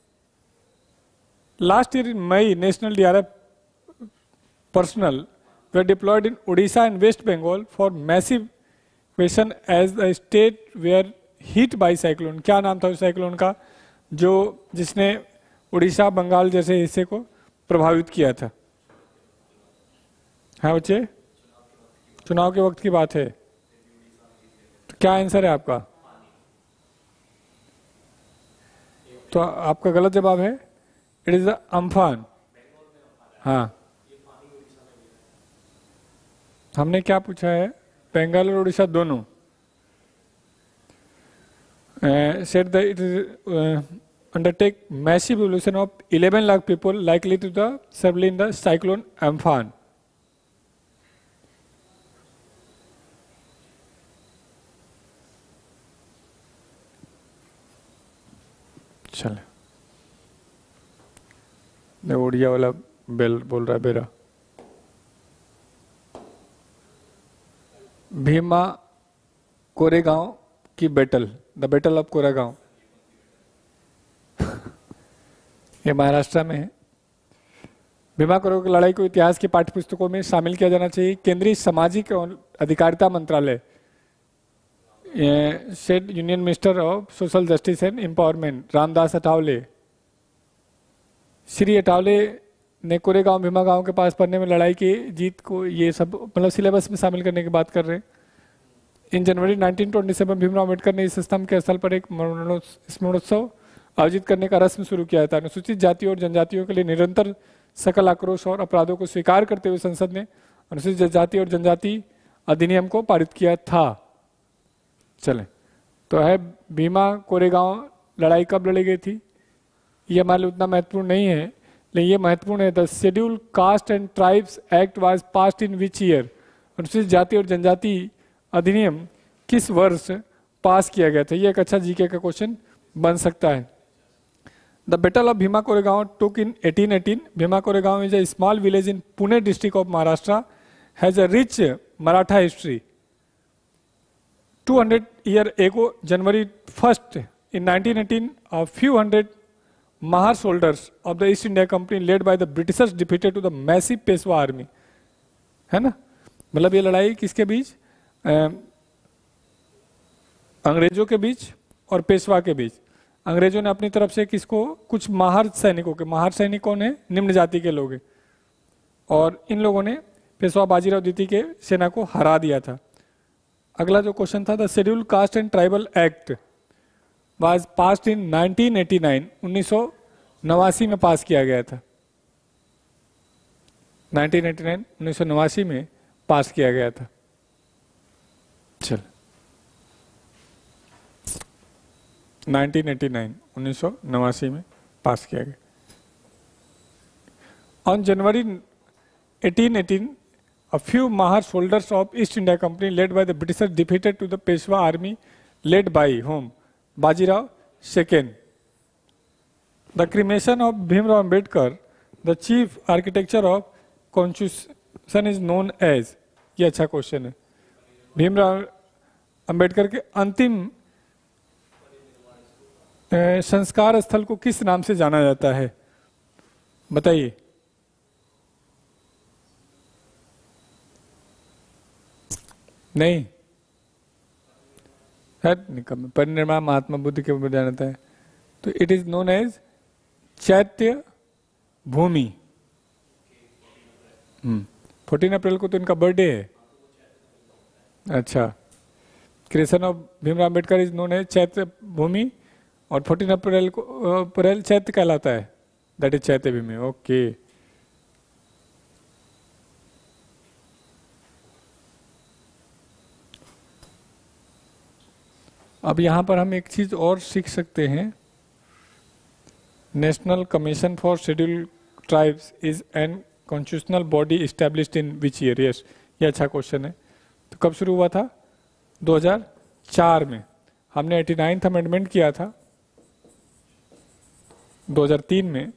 Last year in May national DRF personnel were deployed in Odisha and West Bengal for massive evacuation as the state were hit by cyclone। क्या नाम था उस साइक्लोन का जो जिसने उड़ीसा बंगाल जैसे हिस्से को प्रभावित किया था। हाँ बच्चे, चुनाव के वक्त की बात है, तो क्या आंसर है आपका, तो आपका गलत जवाब है, इट इज द अम्फान। हाँ, हमने क्या पूछा है, बंगाल और उड़ीसा दोनों। Said that it is undertake massive evolution of 11 lakh people likely to the serve in the cyclone Amphan. चले, उड़िया वाला बेल बोल रहा है बेरा। भीमा कोरेगांव की battle, the battle of Koregaon, ये महाराष्ट्र में है। भीमा कोरेगांव की लड़ाई को इतिहास की पाठ्य पुस्तकों में शामिल किया जाना चाहिए। केंद्रीय सामाजिक और अधिकारिता मंत्रालय, state union minister of social justice and empowerment Ramdas Athawale. Shri Athawale ने कोरेगांव भीमा गांव के पास पड़ने में लड़ाई की जीत को, ये सब मतलब सिलेबस में शामिल करने की बात कर रहे हैं। इन जनवरी 1927 भीमराव अम्बेडकर ने इस स्तंभ के स्थल पर एक स्मरणोत्सव आयोजित करने का रस्म शुरू किया था। अनुसूचित जातियों और जनजातियों के लिए निरंतर सकल आक्रोश और अपराधों को स्वीकार करते हुए संसद ने अनुसूचित जाति और जनजाति अधिनियम को पारित किया था। चले, तो है भीमा कोरेगांव लड़ाई कब लड़ी गई थी, ये हमारे लिए उतना महत्वपूर्ण नहीं है, लेकिन ये महत्वपूर्ण है। The schedule caste and tribes act was passed in which year, अनुसूचित जाति और जनजाति अधिनियम किस वर्ष पास किया गया था, ये एक अच्छा जीके का क्वेश्चन बन सकता है। The battle of Bhima Koregaon took in 1818. Bhima Koregaon is a small village in Pune district of Maharashtra, has a rich Maratha history. 200 years ago, January 1st in 1918, a few hundred Mahar soldiers of the East India Company led by the Britishers defeated to the massive Peshwa army. है ना, मतलब ये लड़ाई किसके बीच, अंग्रेजों के बीच और पेशवा के बीच. अंग्रेजों ने अपनी तरफ से किसको, कुछ महार सैनिकों के, महार सैनिकों ने निम्न जाति के लोग, और इन लोगों ने पेशवा बाजीराव द्वितीय के सेना को हरा दिया था. अगला जो क्वेश्चन था, the schedule caste and tribal act was passed in 1989. 1989 में पास किया गया था. 1989 में पास किया गया था. चल 1989 में पास किया गया. On January 1818, a few Mahar soldiers of East India Company led by the Britishers defeated to the Peshwa army led by whom? Bajirao II. The cremation of Bhimrao Ambedkar, the chief architecture of Constitution, is known as. ये अच्छा क्वेश्चन है. भीमराव अंबेडकर के अंतिम संस्कार स्थल को किस नाम से जाना जाता है, बताइए. नहीं, परिनिर्वाण महात्मा बुद्ध के ऊपर जाना है, तो it is known as Chaitya भूमि. 14 अप्रैल को तो इनका बर्थडे है. अच्छा, creation of Bhimrao Ambedkar is known as Chaitya Bhoomi, और 14 अप्रैल को अप्रैल चैत्य कहलाता है, दैट इज चैत्य भूमि. ओके. अब यहां पर हम एक चीज और सीख सकते हैं. National commission for schedule tribes is an constitutional body established in which year. Yes, ये अच्छा क्वेश्चन है. तो कब शुरू हुआ था? 2004 में. हमने 89th अमेंडमेंट किया था 2003 में,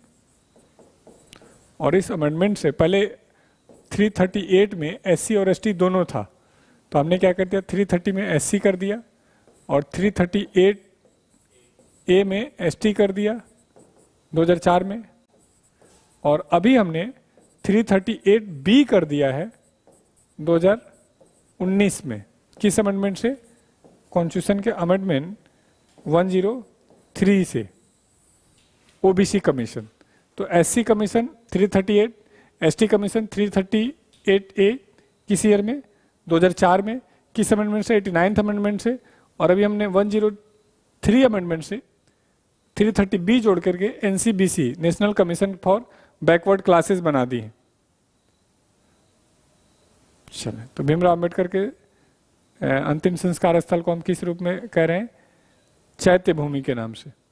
और इस अमेंडमेंट से पहले 338 में SC और ST दोनों था, तो हमने क्या कर दिया, 330 में SC कर दिया और 338A में ST कर दिया 2004 में, और अभी हमने 338B कर दिया है 2019 में. किस अमेंडमेंट से? कॉन्स्टिट्यूशन के अमेंडमेंट 103 से, OBC कमीशन. तो SC commission 338, ST commission 338A किस ईयर में? 2004 में. किस अमेंडमेंट से? 89th अमेंडमेंट से. और अभी हमने 103 अमेंडमेंट से 330B जोड़ करके NCBC, national commission for backward classes बना दी है. चले, तो भीमराव अम्बेडकर के अंतिम संस्कार स्थल को हम किस रूप में कह रहे हैं? चैत्य भूमि के नाम से.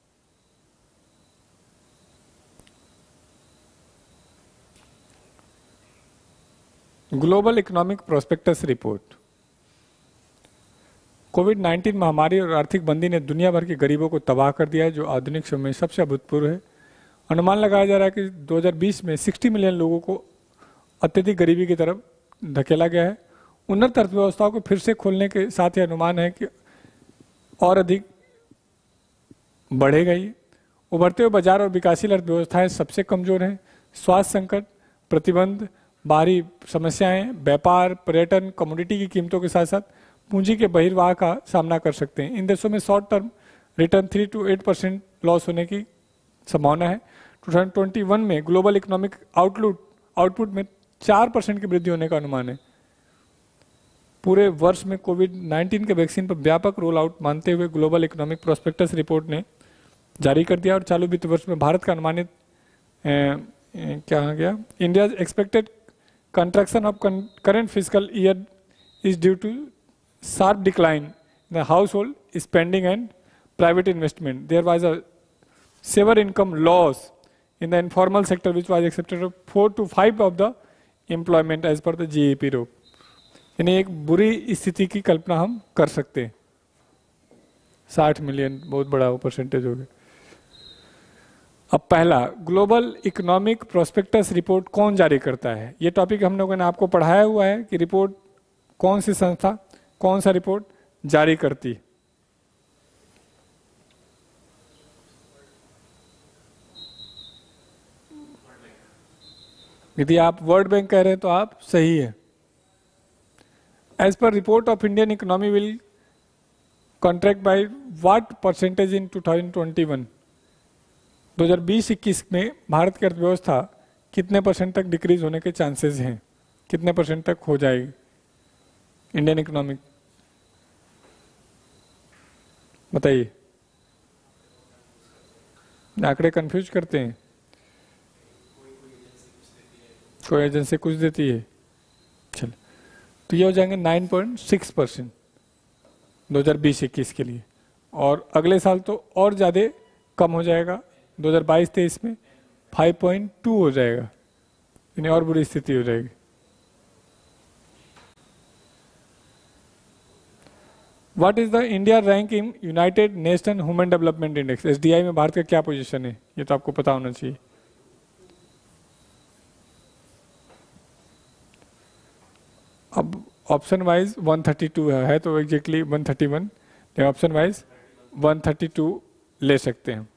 Global economic prospectus report. कोविड-19 महामारी और आर्थिक मंदी ने दुनिया भर के गरीबों को तबाह कर दिया है, जो आधुनिक समय में सबसे अभूतपूर्व है. अनुमान लगाया जा रहा है कि 2020 में 60 मिलियन लोगों को अत्यधिक गरीबी की तरफ धकेला गया है. उन्नत अर्थव्यवस्थाओं को फिर से खोलने के साथ ही अनुमान है कि और अधिक बढ़ेगा. ही उभरते हुए बाजार और विकासशील अर्थव्यवस्थाएं सबसे कमजोर हैं. स्वास्थ्य संकट, प्रतिबंध, बाहरी समस्याएं, व्यापार, पर्यटन, कमोडिटी की कीमतों के साथ साथ पूंजी के बहिर्वाह का सामना कर सकते हैं. इन देशों में short term return 3 to 8% loss होने की संभावना है. 2021 में ग्लोबल इकोनॉमिक आउटपुट में 4% की वृद्धि होने का अनुमान है. पूरे वर्ष में कोविड-19 के वैक्सीन पर व्यापक रोल आउट मानते हुए ग्लोबल इकोनॉमिक प्रोस्पेक्टस रिपोर्ट ने जारी कर दिया. और चालू वित्त वर्ष में भारत का अनुमानित क्या आ गया, India expected contraction of current physical year is due to sharp decline in the household spending and private investment. There was a severe income loss in the informal sector, which was expected of 4 to 5 of the employment as per the GEP report. यानी एक बुरी स्थिति की कल्पना हम कर सकते हैं. 60 मिलियन बहुत बड़ा वो परसेंटेज हो गया. अब पहला, ग्लोबल इकोनॉमिक प्रोस्पेक्टस रिपोर्ट कौन जारी करता है? ये टॉपिक हम लोगों ने आपको पढ़ाया हुआ है कि रिपोर्ट कौन सी संस्था, कौन सा रिपोर्ट जारी करती है। यदि आप वर्ल्ड बैंक कह रहे हैं तो आप सही है। As per report of Indian economy will contract by what percentage in 2021? 2020-21 में भारत की अर्थव्यवस्था कितने परसेंट तक डिक्रीज होने के चांसेस हैं? कितने परसेंट तक हो जाएगी इंडियन इकोनॉमिक? बताइए। आंकड़े कंफ्यूज करते हैं, कोई एजेंसी कुछ देती है। चलो, तो ये हो जाएंगे 9.6% 2020-21 के लिए, और अगले साल तो और ज़्यादा कम हो जाएगा, 2022-23 में 5.2 हो जाएगा, यानी और बुरी स्थिति हो जाएगी। What is the India rank in United Nation human development index? SDI में भारत का क्या पोजीशन है? ये तो आपको पता होना चाहिए। अब ऑप्शन वाइज 132 है तो एग्जैक्टली 131, लेकिन ऑप्शन वाइज 132 ले सकते हैं।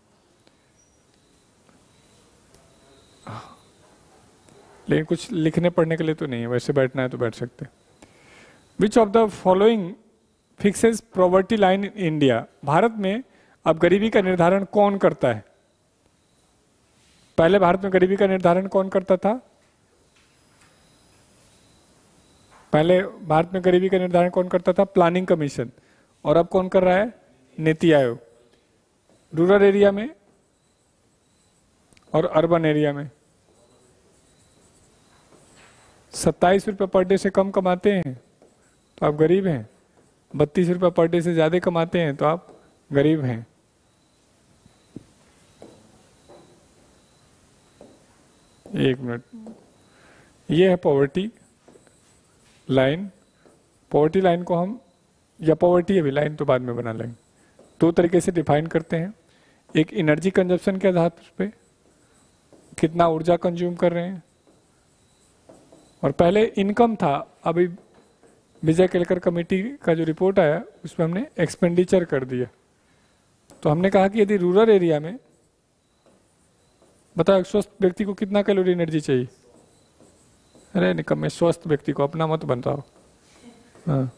लेकिन कुछ लिखने पढ़ने के लिए तो नहीं है, वैसे बैठना है तो बैठ सकते हैं। Which of the following fixes poverty line in India? Bharat में अब गरीबी का निर्धारण कौन करता है? पहले भारत में गरीबी का निर्धारण कौन करता था? पहले भारत में गरीबी का निर्धारण कौन करता था? Planning commission. और अब कौन कर रहा है? नीति आयोग। रूरल एरिया में और अर्बन एरिया में 27 रुपये पर डे से कम कमाते हैं तो आप गरीब हैं, 32 रुपये पर डे से ज्यादा कमाते हैं तो आप गरीब हैं। एक मिनट, ये है पॉवर्टी लाइन। पॉवर्टी लाइन को हम, या पॉवर्टी अभी लाइन तो बाद में बना लेंगे, दो तरीके से डिफाइन करते हैं। एक एनर्जी कंजप्शन के आधार पे, कितना ऊर्जा कंज्यूम कर रहे हैं, और पहले इनकम था, अभी विजय केलकर कमेटी का जो रिपोर्ट आया उसमें हमने एक्सपेंडिचर कर दिया। तो हमने कहा कि यदि रूरल एरिया में, बताओ एक स्वस्थ व्यक्ति को कितना कैलोरी एनर्जी चाहिए? अरे निकम्मे, स्वस्थ व्यक्ति को, अपना मत बताओ। हाँ,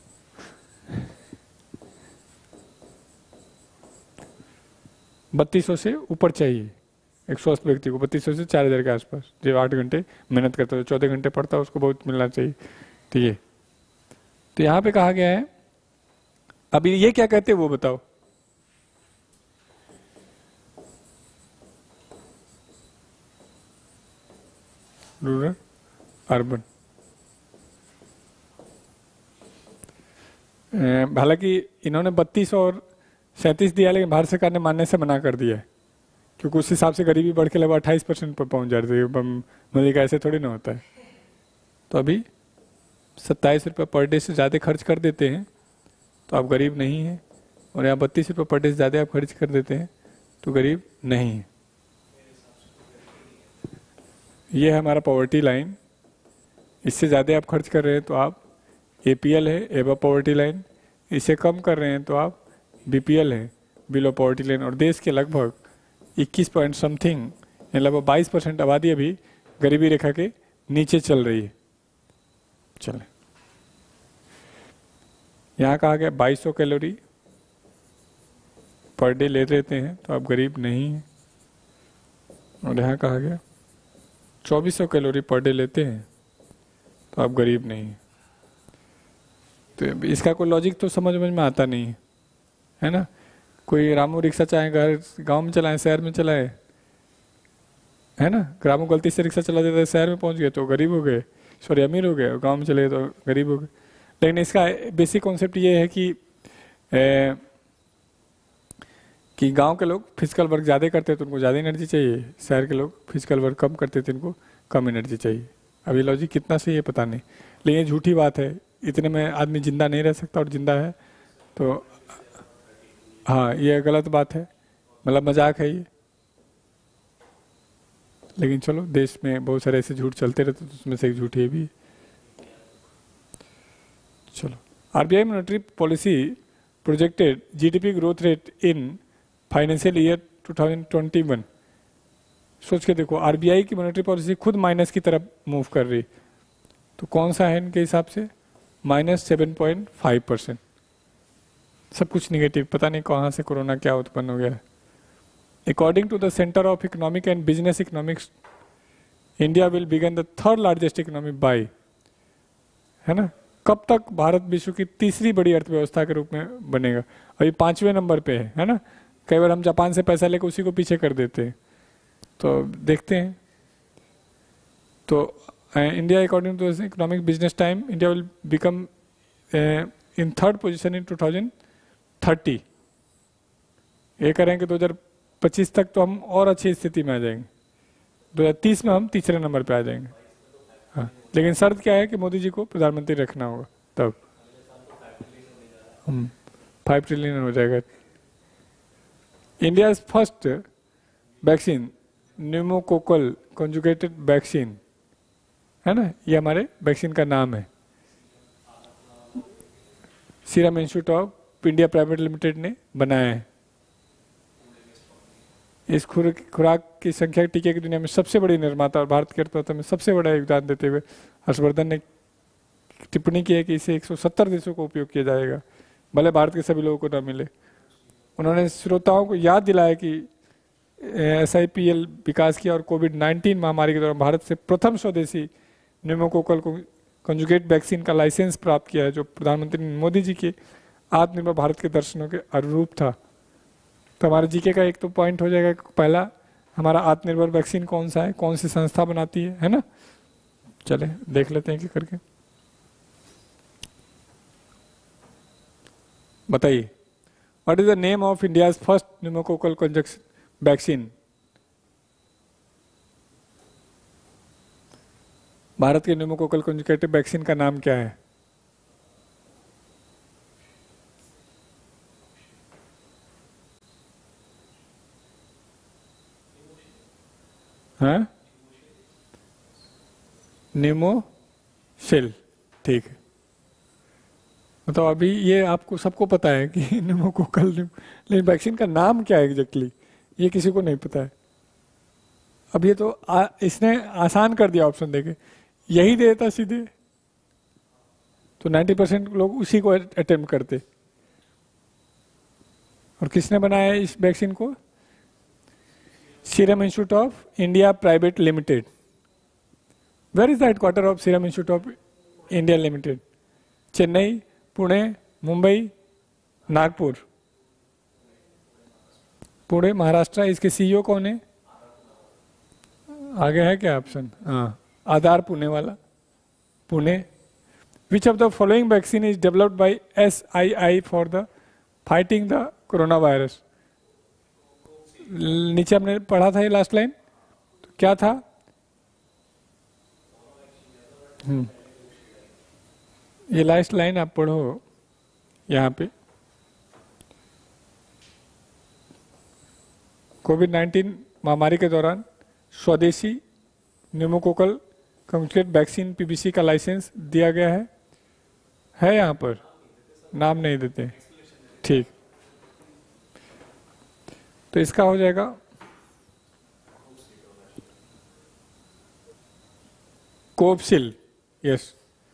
3200 से ऊपर चाहिए एक स्वस्थ व्यक्ति को, 3200 से 4000 के आसपास। जो 8 घंटे मेहनत करता है, 14 घंटे पढ़ता है, उसको बहुत मिलना चाहिए। ठीक है, तो यहां पे कहा गया है, अभी ये क्या कहते हैं वो बताओ? Rural urban. हालांकि इन्होंने 32 और 37 दिया, लेकिन भारत सरकार ने मानने से मना कर दिया है, क्योंकि उस हिसाब से गरीबी बढ़ के लगभग 28% पर पहुंच जाती है। मोदी का ऐसे थोड़ी ना होता है। तो अभी 27 रुपये पर डे से ज़्यादा खर्च कर देते हैं तो आप गरीब नहीं हैं, और यहाँ 32 रुपये पर डे से ज़्यादा आप खर्च कर देते हैं तो गरीब नहीं है। ये है हमारा पॉवर्टी लाइन। इससे ज़्यादा आप खर्च कर रहे हैं तो आप APL है, एबव पॉवर्टी लाइन। इससे कम कर रहे हैं तो आप BPL है, बिलो पॉवर्टी लाइन। और देश के लगभग 21 पॉइंट समथिंग, लगभग 22% आबादी अभी गरीबी रेखा के नीचे चल रही है। चले, यहाँ कहा गया 2200 कैलोरी पर डे ले लेते हैं तो आप गरीब नहीं हैं, और यहाँ कहा गया 2400 कैलोरी पर डे लेते हैं तो आप गरीब नहीं हैं। तो इसका कोई लॉजिक तो समझ में आता नहीं है ना? कोई रामू रिक्शा चाहे घर गांव में चलाए, शहर में चलाए, है ना? रामू गलती से रिक्शा चला देता है, शहर में पहुंच गए तो गरीब हो गए, सॉरी अमीर हो गए, और गांव में चले तो गरीब हो गए। लेकिन इसका बेसिक कॉन्सेप्ट ये है कि गांव के लोग फिजिकल वर्क ज़्यादा करते हैं तो उनको ज़्यादा एनर्जी चाहिए, शहर के लोग फिजिकल वर्क कम करते हैं तो उनको कम एनर्जी चाहिए। अब ये लॉजिक कितना सही है पता नहीं, लेकिन ये झूठी बात है। इतने में आदमी जिंदा नहीं रह सकता, और जिंदा है तो हाँ, ये गलत बात है, मतलब मजाक है ये। लेकिन चलो, देश में बहुत सारे ऐसे झूठ चलते रहते, तो उसमें से एक झूठ ये भी है। चलो, RBI monetary policy projected GDP growth rate in financial year 2021। सोच के देखो, आरबीआई की मॉनेटरी पॉलिसी खुद माइनस की तरफ मूव कर रही, तो कौन सा है इनके हिसाब से? -7.5%। सब कुछ निगेटिव, पता नहीं कहाँ से कोरोना क्या उत्पन्न हो गया है। According to the Centre of Economic and Business Economics, India will begin the third largest economy by, है ना, कब तक भारत विश्व की तीसरी बड़ी अर्थव्यवस्था के रूप में बनेगा? अभी 5वें नंबर पे है ना। कई बार हम जापान से पैसा लेकर उसी को पीछे कर देते हैं, तो देखते हैं। तो India according to economic business time, India will become in third position in 2030। ये करें कि 2025 तक तो हम और अच्छी स्थिति में आ जाएंगे, 2030 में हम तीसरे नंबर पे आ जाएंगे। हाँ, लेकिन शर्त क्या है कि मोदी जी को प्रधानमंत्री रखना होगा, तब 5 ट्रिलियन हो जाएगा। India first vaccine pneumococcal conjugated vaccine, है ना, ये हमारे वैक्सीन का नाम है। Serum Institute of India private limited ने बनाया है। इस खुराक की संख्या टीके की दुनिया में सबसे बड़ी निर्माता और भारत की अर्थव्यवस्था में सबसे बड़ा योगदान देते हुए हर्षवर्धन ने टिप्पणी की है कि इसे 170 देशों को उपयोग किया जाएगा, भले भारत के सभी लोगों को न मिले। उन्होंने श्रोताओं को याद दिलाया कि SIPL विकास किया और कोविड-19 महामारी के दौरान भारत से प्रथम स्वदेशी न्यूमोकोकल कंजुगेट वैक्सीन का लाइसेंस प्राप्त किया है, जो प्रधानमंत्री मोदी जी के आत्मनिर्भर भारत के दर्शनों के अनुरूप था। तो हमारे जीके का एक तो पॉइंट हो जाएगा, पहला हमारा आत्मनिर्भर वैक्सीन कौन सा है, कौन सी संस्था बनाती है ना। चले देख लेते हैं कि करके बताइए। What is the name of India's first pneumococcal conjunction vaccine? Bharat के न्यूमोकोकल कंजुगेटेड वैक्सीन का नाम क्या है? हाँ, न्यूमोशिल, ठीक है। मतलब अभी ये आपको सबको पता है कि न्यूमोकोकल, लेकिन वैक्सीन का नाम क्या है एग्जैक्टली, ये किसी को नहीं पता है। अब ये तो इसने आसान कर दिया ऑप्शन देके, यही देता सीधे, तो 90% लोग उसी को अटेम्प्ट करते। और किसने बनाया इस वैक्सीन को? Serum Institute of India private limited. Where is the headquarter of Serum Institute of India limited? Chennai, Pune, Mumbai, Nagpur. Pune Maharashtra. इसके सीईओ कौन है? आगे है क्या ऑप्शन? हाँ, आधार पुणे वाला, Pune. Which of the following vaccine is developed by SII for the fighting the corona virus? नीचे हमने पढ़ा था ये लास्ट लाइन, तो क्या था? ये लास्ट लाइन आप पढ़ो यहाँ पे। कोविड-19 महामारी के दौरान स्वदेशी न्यूमोकोकल कंजुगेट वैक्सीन PBC का लाइसेंस दिया गया है यहाँ पर, नाम नहीं देते, ठीक। तो इसका हो जाएगा Covishield, yes.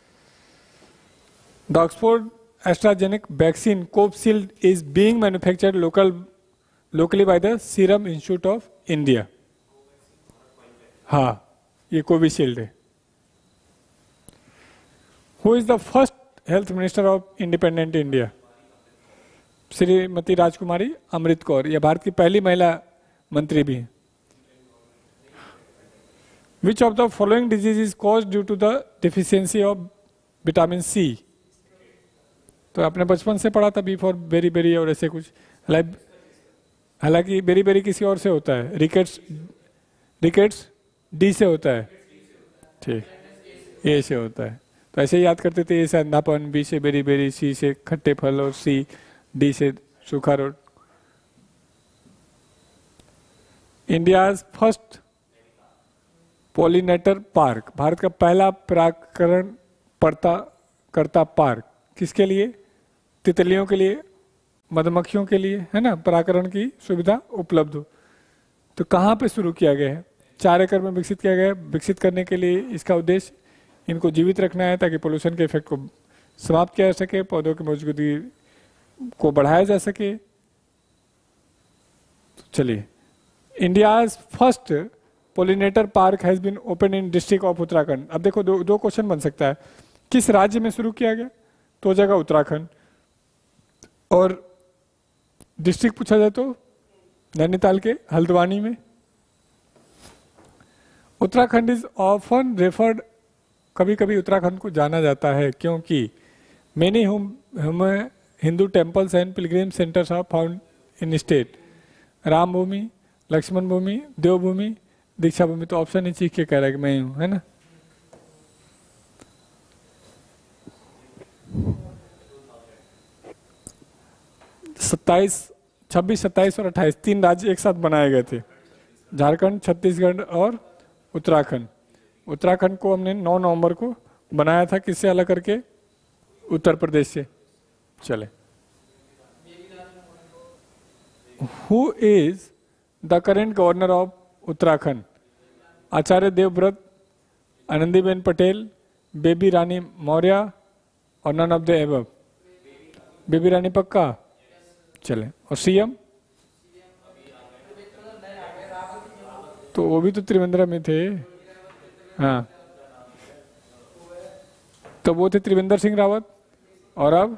The Oxford AstraZeneca vaccine Covishield is being manufactured locally by the Serum Institute of India. हाँ, ये कोविशील्ड है। Who is the first health minister of independent India? Shrimati राजकुमारी अमृत कौर, यह भारत की पहली महिला मंत्री भी है। Which of the following disease is caused due to the deficiency of vitamin C? तो आपने बचपन से पढ़ा था, बी फॉर बेरी बेरी और ऐसे कुछ। हालांकि बेरी बेरी किसी और से होता है, रिकेट्स डी से होता है, ठीक, ए से होता है। तो ऐसे ही याद करते थे, ए से अंधापन, बी से बेरी बेरी, सी से खट्टे फल और सी डी से सूखा रोड। India's first pollinator park, Bharat का पहला परागकरण करता पार्क, किसके लिए? तितलियों के लिए, मधुमक्खियों के लिए, है ना, परागकरण की सुविधा उपलब्ध हो। तो कहाँ पे शुरू किया गया है? 4 एकड़ में विकसित किया गया है। विकसित करने के लिए इसका उद्देश्य इनको जीवित रखना है ताकि पोल्यूशन के इफेक्ट को समाप्त किया जा सके, पौधों की मौजूदगी को बढ़ाया जा सके। चलिए, India's first pollinator park has been open in district of Uttarakhand. अब देखो दो क्वेश्चन बन सकता है, किस राज्य में शुरू किया गया? तो हो जाएगा उत्तराखंड, और डिस्ट्रिक्ट पूछा जाए तो नैनीताल के हल्द्वानी में। उत्तराखंड इज ऑफन रेफर्ड, कभी कभी उत्तराखंड को जाना जाता है क्योंकि many Hindu temples and pilgrim centres are found in state. Ram Bhumi, Lakshman Bhumi, Devbhumi, Deeksha Bhumi. तो ऑप्शन ही चीख के कह रहा है कि मैं ही हूं, है ना। छब्बीस 27 और 28 3 राज्य एक साथ बनाए गए थे, झारखंड, छत्तीसगढ़ और उत्तराखंड। उत्तराखंड को हमने 9 नवंबर को बनाया था, किससे अलग करके? उत्तर प्रदेश से। चले, who is the current governor of Uttarakhand? Acharya Devvrat, Anandiben Patel, Baby Rani Maurya और none of the above. Baby Rani पक्का? चले, और सीएम? तो वो भी तो त्रिवेंद्र में थे। हाँ, तो वो थे त्रिवेंद्र सिंह रावत, और अब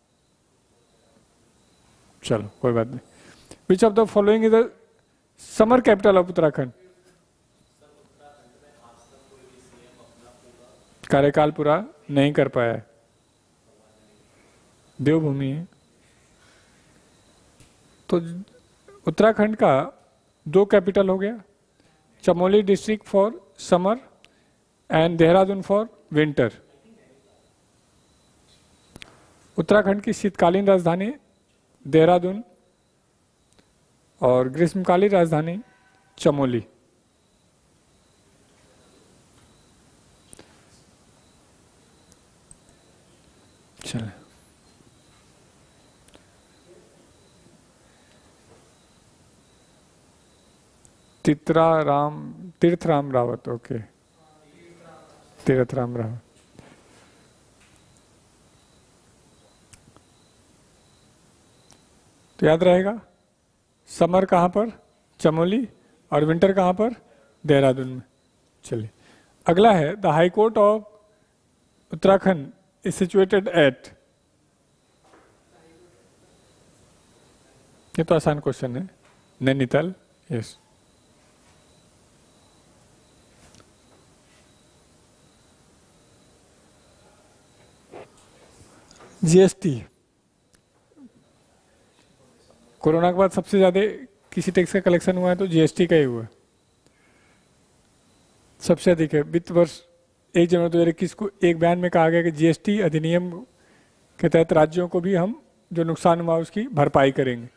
चलो कोई बात नहीं। Which of the following is the summer capital of Uttarakhand? कार्यकाल पूरा नहीं कर पाया है, देवभूमि है। तो उत्तराखंड का 2 कैपिटल हो गया, Chamoli district for summer and Dehradun for winter. Uttarakhand की शीतकालीन राजधानी देहरादून और ग्रीष्मकालीन राजधानी चमोली। चले, तीर्थराम रावत, ओके, तीर्थराम रावत। तो याद रहेगा, समर कहाँ पर? चमोली, और विंटर कहाँ पर? देहरादून में। चलिए, अगला है, the high court of Uttarakhand is situated at. ये तो आसान क्वेश्चन है, नैनीताल। यस। जीएसटी, कोरोना के बाद सबसे ज्यादा किसी टैक्स का कलेक्शन हुआ है तो जीएसटी का ही हुआ है, सबसे अधिक है। वित्त वर्ष 1 जनवरी 2021 को एक बयान में कहा गया कि जीएसटी अधिनियम के तहत राज्यों को भी हम जो नुकसान हुआ उसकी भरपाई करेंगे।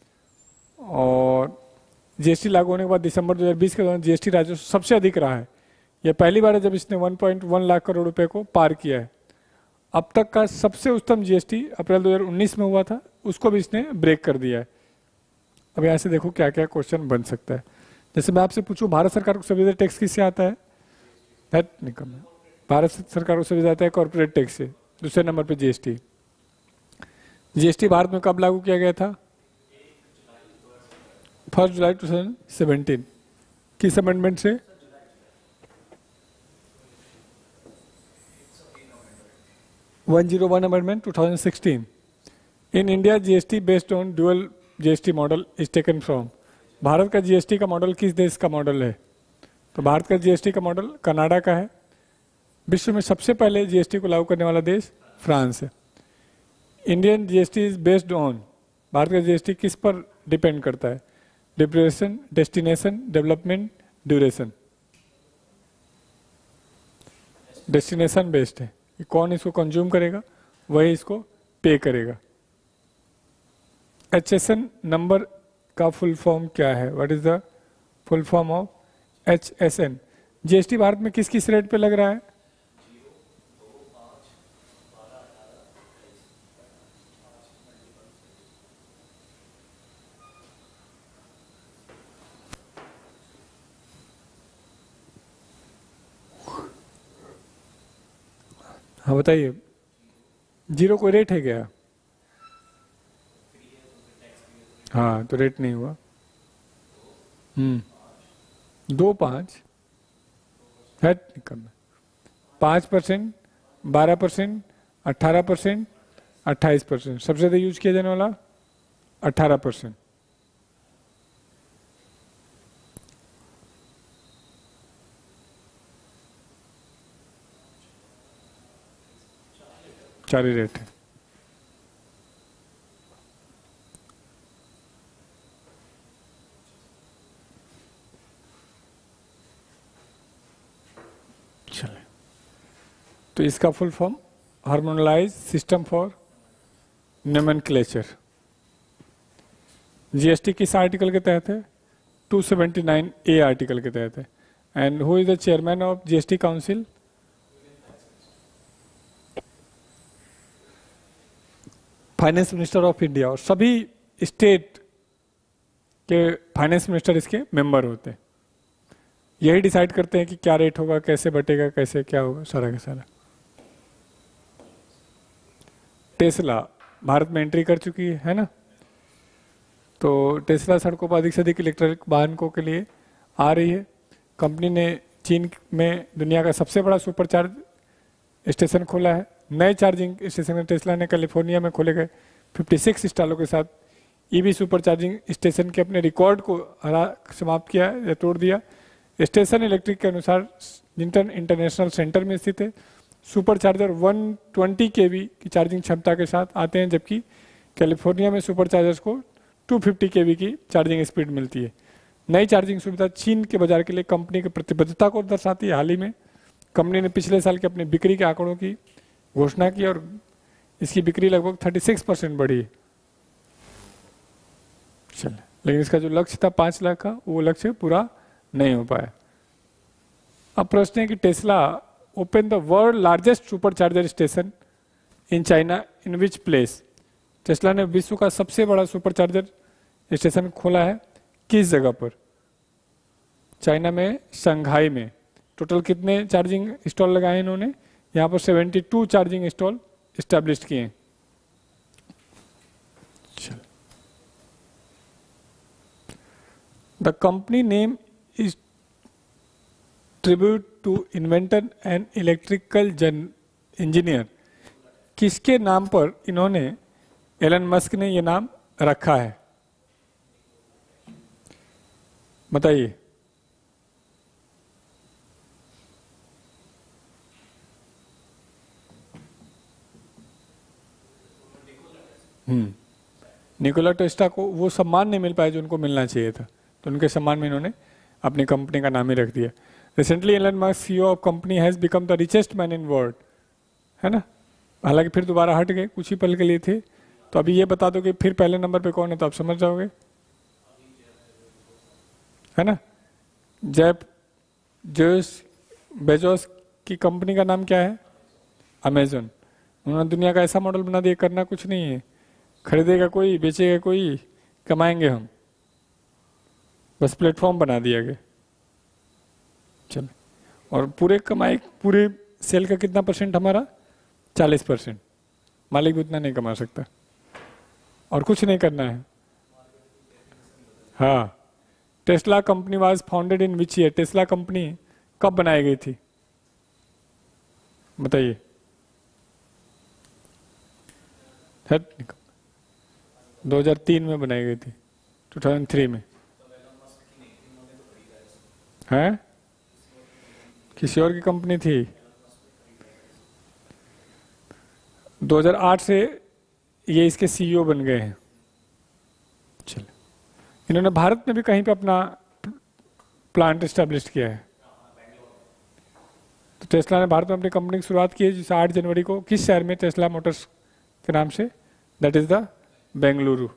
और जीएसटी लागू होने के बाद दिसंबर 2020 के दौरान जीएसटी राजस्व सबसे अधिक रहा है। यह पहली बार है जब इसने 1.1 लाख करोड़ रुपए को पार किया है। अब तक का सबसे उच्चतम जीएसटी अप्रैल 2019 में हुआ था, उसको भी इसने ब्रेक कर दिया है। अब यहाँ से देखो क्या क्या क्वेश्चन बन सकता है। जैसे मैं आपसे पूछूं, भारत सरकार को सबसे ज्यादा टैक्स किससे आता है? निकम, भारत सरकार को सबसे ज्यादा है कॉर्पोरेट टैक्स से। दूसरे नंबर पे जीएसटी। जीएसटी भारत में कब लागू किया गया था? 1 जुलाई 2017। किस अमेंडमेंट से? (101) Amendment 2016. In India, GST based on dual GST model is taken from. Bharat का जीएसटी का मॉडल किस देश का मॉडल है? तो भारत का जीएसटी का मॉडल कनाडा का है। विश्व में सबसे पहले जीएसटी को लागू करने वाला देश फ्रांस है। Indian GST is based on, Bharat का जीएसटी किस पर डिपेंड करता है? Depression, destination, development, duration. Destination based है, कौन इसको कंज्यूम करेगा वही इसको पे करेगा। HSN नंबर का फुल फॉर्म क्या है? What is the full form of HSN? GST Bharat में किस किस रेट पे लग रहा है? हाँ बताइए, जीरो कोई रेट है क्या? हाँ तो रेट नहीं हुआ। 2.5 है करना, 5%, 12%, 18%, 28%, सबसे ज़्यादा यूज किया जाने वाला 18%। चार ही रेट है। चले, तो इसका full form harmonise system for nomenclature. GST किस आर्टिकल के तहत है? 279A आर्टिकल के तहत है। And who is the chairman of GST council? Finance minister of India. और सभी स्टेट के फाइनेंस मिनिस्टर इसके मेंबर होते हैं। यही डिसाइड करते हैं कि क्या रेट होगा, कैसे बटेगा, कैसे क्या होगा, सारा का सारा। टेस्ला भारत में एंट्री कर चुकी है ना? तो टेस्ला सड़कों पर अधिक से अधिक इलेक्ट्रिक वाहनों के लिए आ रही है। कंपनी ने चीन में दुनिया का सबसे बड़ा सुपर चार्ज स्टेशन खोला है। नए चार्जिंग स्टेशन टेस्ला ने कैलिफोर्निया में खोले गए 56 स्टॉलों के साथ ईवी सुपर चार्जिंग स्टेशन के अपने रिकॉर्ड को समाप्त किया या तोड़ दिया। स्टेशन इलेक्ट्रिक के अनुसार जिंटन इंटरनेशनल सेंटर में स्थित है। सुपर चार्जर 120 kV की चार्जिंग क्षमता के साथ आते हैं, जबकि कैलिफोर्निया में सुपर चार्जर्स को 250 kV की चार्जिंग स्पीड मिलती है। नई चार्जिंग सुविधा चीन के बाजार के लिए कंपनी की प्रतिबद्धता को दर्शाती है। हाल ही में कंपनी ने पिछले साल के अपने बिक्री के आंकड़ों की घोषणा की और इसकी बिक्री लगभग 36% बढ़ी है। चलिए, लेकिन इसका जो लक्ष्य था 5 लाख का, वो लक्ष्य पूरा नहीं हो पाया। अब प्रश्न है कि Tesla open the world largest super charger station in China in which place? Tesla ने विश्व का सबसे बड़ा सुपर चार्जर स्टेशन खोला है किस जगह पर? चाइना में शंघाई में। टोटल कितने चार्जिंग स्टॉल लगाए इन्होंने? यहाँ पर 72 चार्जिंग स्टॉल इस्टेब्लिश किए हैं। The company name is tribute to inventor and electrical engineer. किसके नाम पर इन्होंने, एलन मस्क ने ये नाम रखा है? बताइए। निकोला टेस्ला को वो सम्मान नहीं मिल पाया जो उनको मिलना चाहिए था, तो उनके सम्मान में इन्होंने अपनी कंपनी का नाम ही रख दिया। Recently Elon Musk CEO of company has become the richest man in world, है ना? हालांकि फिर दोबारा हट गए, कुछ ही पल के लिए थे। तो अभी ये बता दो कि फिर पहले नंबर पे कौन है, तो आप समझ जाओगे, है ना? जेफ बेजोस की कंपनी का नाम क्या है? अमेजन। उन्होंने दुनिया का ऐसा मॉडल बना दिया, करना कुछ नहीं है, खरीदेगा कोई, बेचेगा कोई, कमाएंगे हम, बस प्लेटफॉर्म बना दिया गया। चलो, और पूरे कमाई, पूरे सेल का कितना परसेंट हमारा? 40%। मालिक भी उतना नहीं कमा सकता और कुछ नहीं करना है। हाँ, Tesla company was founded in which year? Tesla company कब बनाई गई थी, बताइए? 2003 में बनाई गई थी, 2003 में। है किसी और की कंपनी थी? 2008 से ये इसके सीईओ बन गए हैं। चलो, इन्होंने भारत में भी कहीं पे अपना प्लांट एस्टेब्लिश किया है। तो टेस्ला ने भारत में अपनी कंपनी की शुरुआत की है, जिसे 8 जनवरी को किस शहर में? टेस्ला मोटर्स के नाम से, that is the Bengaluru.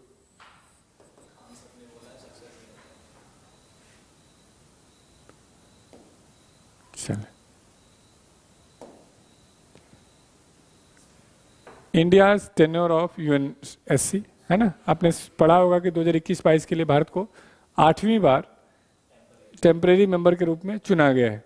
India tenure of UNSC, है ना, आपने पढ़ा होगा कि 2021-22 के लिए भारत को 8वीं बार टेम्परेरी मेंबर के रूप में चुना गया है।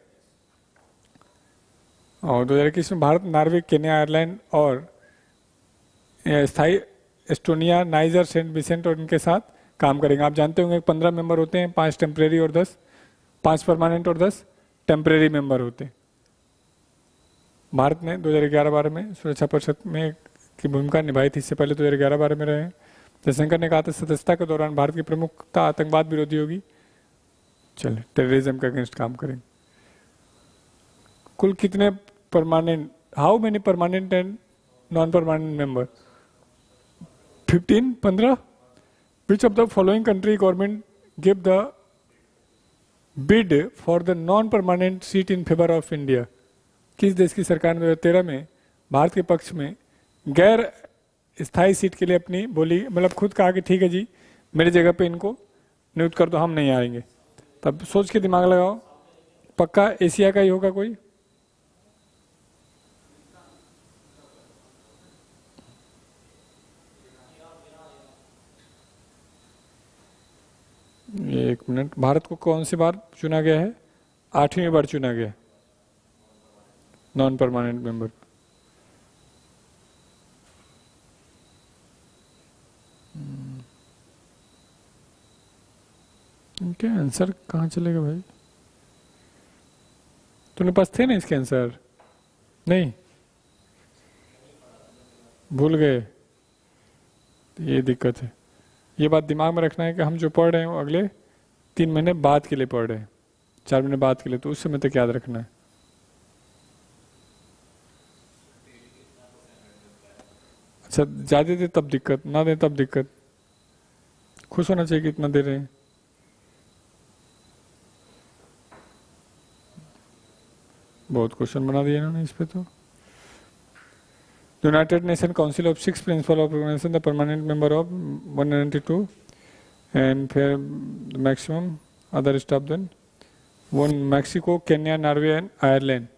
और 2021 में भारत, नॉर्वे, केन्या, आयरलैंड और स्थायी एस्टोनिया, नाइजर, सेंट विसेंट और इनके साथ काम करेंगे। आप जानते होंगे 15 मेंबर होते हैं, 5 टेम्परेरी और 5 परमानेंट और 10 टेम्परेरी मेंबर होते हैं। भारत ने 2011-12 में सुरक्षा परिषद में की भूमिका निभाई थी। इससे पहले 2011-12 में रहे हैं। जयशंकर ने कहा था सदस्यता के दौरान भारत की प्रमुखता आतंकवाद विरोधी होगी। चले, टेररिज्म के अगेंस्ट काम करेंगे। कुल कितने permanent, how many permanent and non permanent member? 15? Which of the following country government gave the bid for the non-permanent seat in favor of India? किस देश की सरकार ने 2013 में भारत के पक्ष में गैर स्थायी सीट के लिए अपनी बोली, मतलब खुद कहा कि ठीक है जी, मेरी जगह पे इनको नियुक्त कर दो, हम नहीं आएंगे। तब सोच के दिमाग लगाओ, पक्का एशिया का ही होगा कोई? एक मिनट, भारत को कौन सी बार चुना गया है? 8वीं बार चुना गया, नॉन परमानेंट मेंबर। इनके आंसर कहाँ चलेगा भाई? तुम्हारे पास थे ना इसके आंसर? नहीं, भूल गए? ये दिक्कत है। ये बात दिमाग में रखना है कि हम जो पढ़ रहे हैं वो अगले 3 महीने बाद के लिए पढ़ रहे हैं, 4 महीने बाद के लिए, तो उस समय तक याद रखना है। अच्छा, ज्यादा दे तब दिक्कत, ना दे तब दिक्कत। खुश होना चाहिए कि इतना दे रहे हैं। बहुत क्वेश्चन बना दिए इन्होंने इस पे तो। United Nation council of 6 principal of organisation, the permanent member of 192 and फिर maximum other staff than 1 Mexico, Kenya, Norway and Ireland.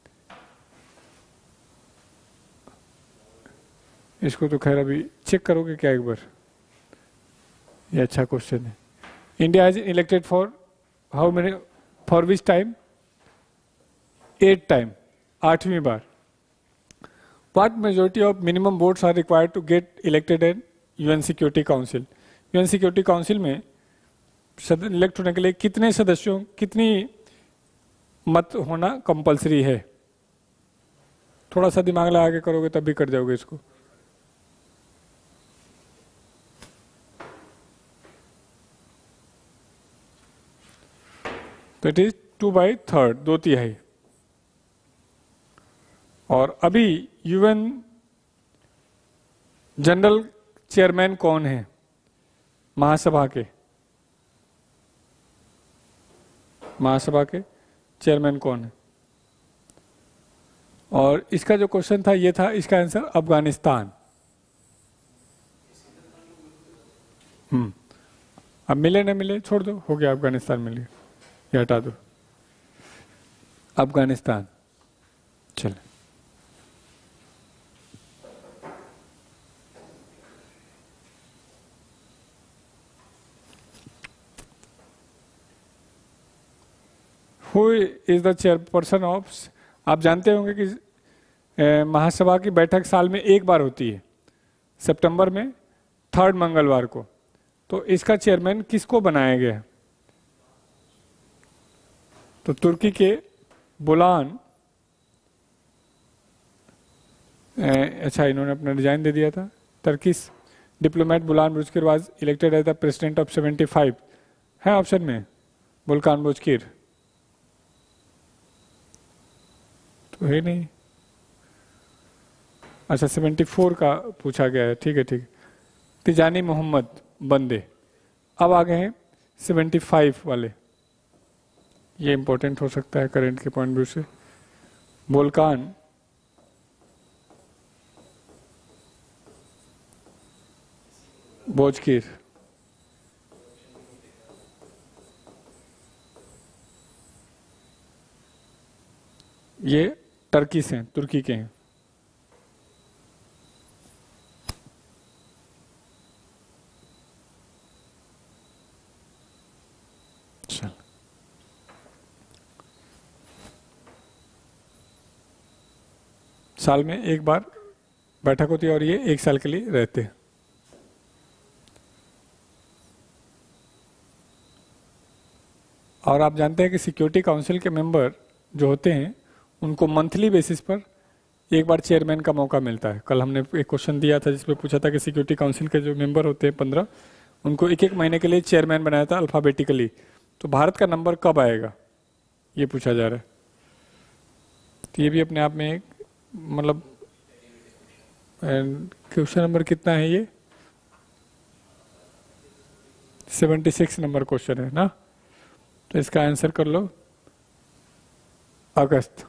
इसको तो खैर अभी चेक करोगे क्या एक बार? ये अच्छा क्वेश्चन है। India has elected for how many, for which time? 8 time, 8वीं बार। What majority of minimum votes are required to get elected in UN Security Council? UN Security Council में इलेक्ट होने के लिए कितने सदस्यों, कितनी मत होना कंपलसरी है? थोड़ा सा दिमाग लगा के करोगे तब भी कर जाओगे इसको। तो इट इज 2/3, 2/3। और अभी यूएन जनरल चेयरमैन कौन है महासभा के? महासभा के चेयरमैन कौन है? और इसका जो क्वेश्चन था ये था, इसका आंसर अफगानिस्तान। अब मिले ना मिले छोड़ दो, हो गया, अफगानिस्तान मिल गया, ये हटा दो, अफगानिस्तान। चले, who is the chairperson of, आप जानते होंगे कि महासभा की बैठक साल में एक बार होती है, सितंबर में 3rd मंगलवार को। तो इसका चेयरमैन किसको बनाया गया? तो तुर्की के बुलान, अच्छा इन्होंने अपना रिजाइन दे दिया था। टर्किश डिप्लोमेट बुलान Bozkir was elected as the president of 75, है ऑप्शन में बुल्कान बुजकिर, तो है नहीं। अच्छा 74 का पूछा गया है, ठीक है ठीक है। तिजानी मोहम्मद बंदे। अब आ गए हैं 75 वाले, ये इंपॉर्टेंट हो सकता है करंट के पॉइंट व्यू से। बुल्कान बोजकिर, ये टर्की से हैं, तुर्की के हैं। साल में एक बार बैठक होती है और ये 1 साल के लिए रहते हैं। और आप जानते हैं कि सिक्योरिटी काउंसिल के मेंबर जो होते हैं उनको मंथली बेसिस पर एक बार चेयरमैन का मौका मिलता है। कल हमने एक क्वेश्चन दिया था जिसमें पूछा था कि सिक्योरिटी काउंसिल के जो मेंबर होते हैं 15, उनको एक एक महीने के लिए चेयरमैन बनाया था अल्फ़ाबेटिकली। तो भारत का नंबर कब आएगा ये पूछा जा रहा है। तो ये भी अपने आप में एक मतलब क्वेश्चन नंबर कितना है ये 76 नंबर क्वेश्चन है ना। तो इसका आंसर कर लो अगस्त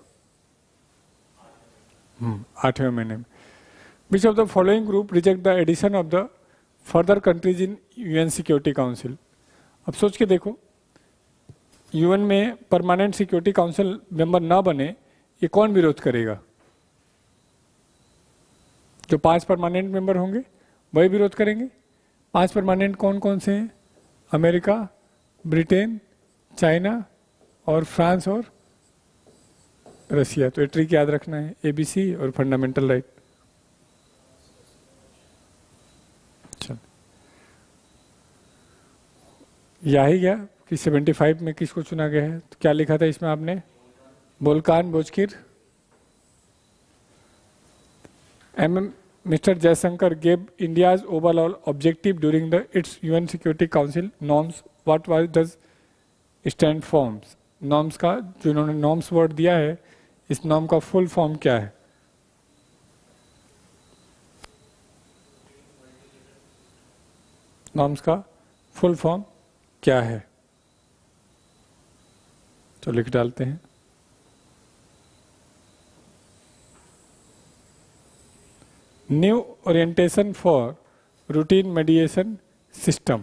8वें महीने में। Which of the following group reject the addition of the further countries in UN Security Council. अब सोच के देखो, यूएन में परमानेंट सिक्योरिटी काउंसिल मेंबर ना बने ये कौन विरोध करेगा? जो 5 परमानेंट मेंबर होंगे वही विरोध करेंगे। 5 परमानेंट कौन कौन से हैं? अमेरिका, ब्रिटेन, चाइना और फ्रांस और रसिया। तो ये ट्रिक याद रखना है, एबीसी और फंडामेंटल राइट। चल यही गया कि 75 में किसको चुना गया है। तो क्या लिखा था इसमें आपने? Volkan Bozkir. Mr. Jaishankar gave India's overall objective during its UN Security Council norms. What does stand forms? Norms का जो इन्होंने norms word दिया है, इस norm का full form क्या है? norms का full form क्या है? तो लिख डालते हैं। New orientation for routine mediation system.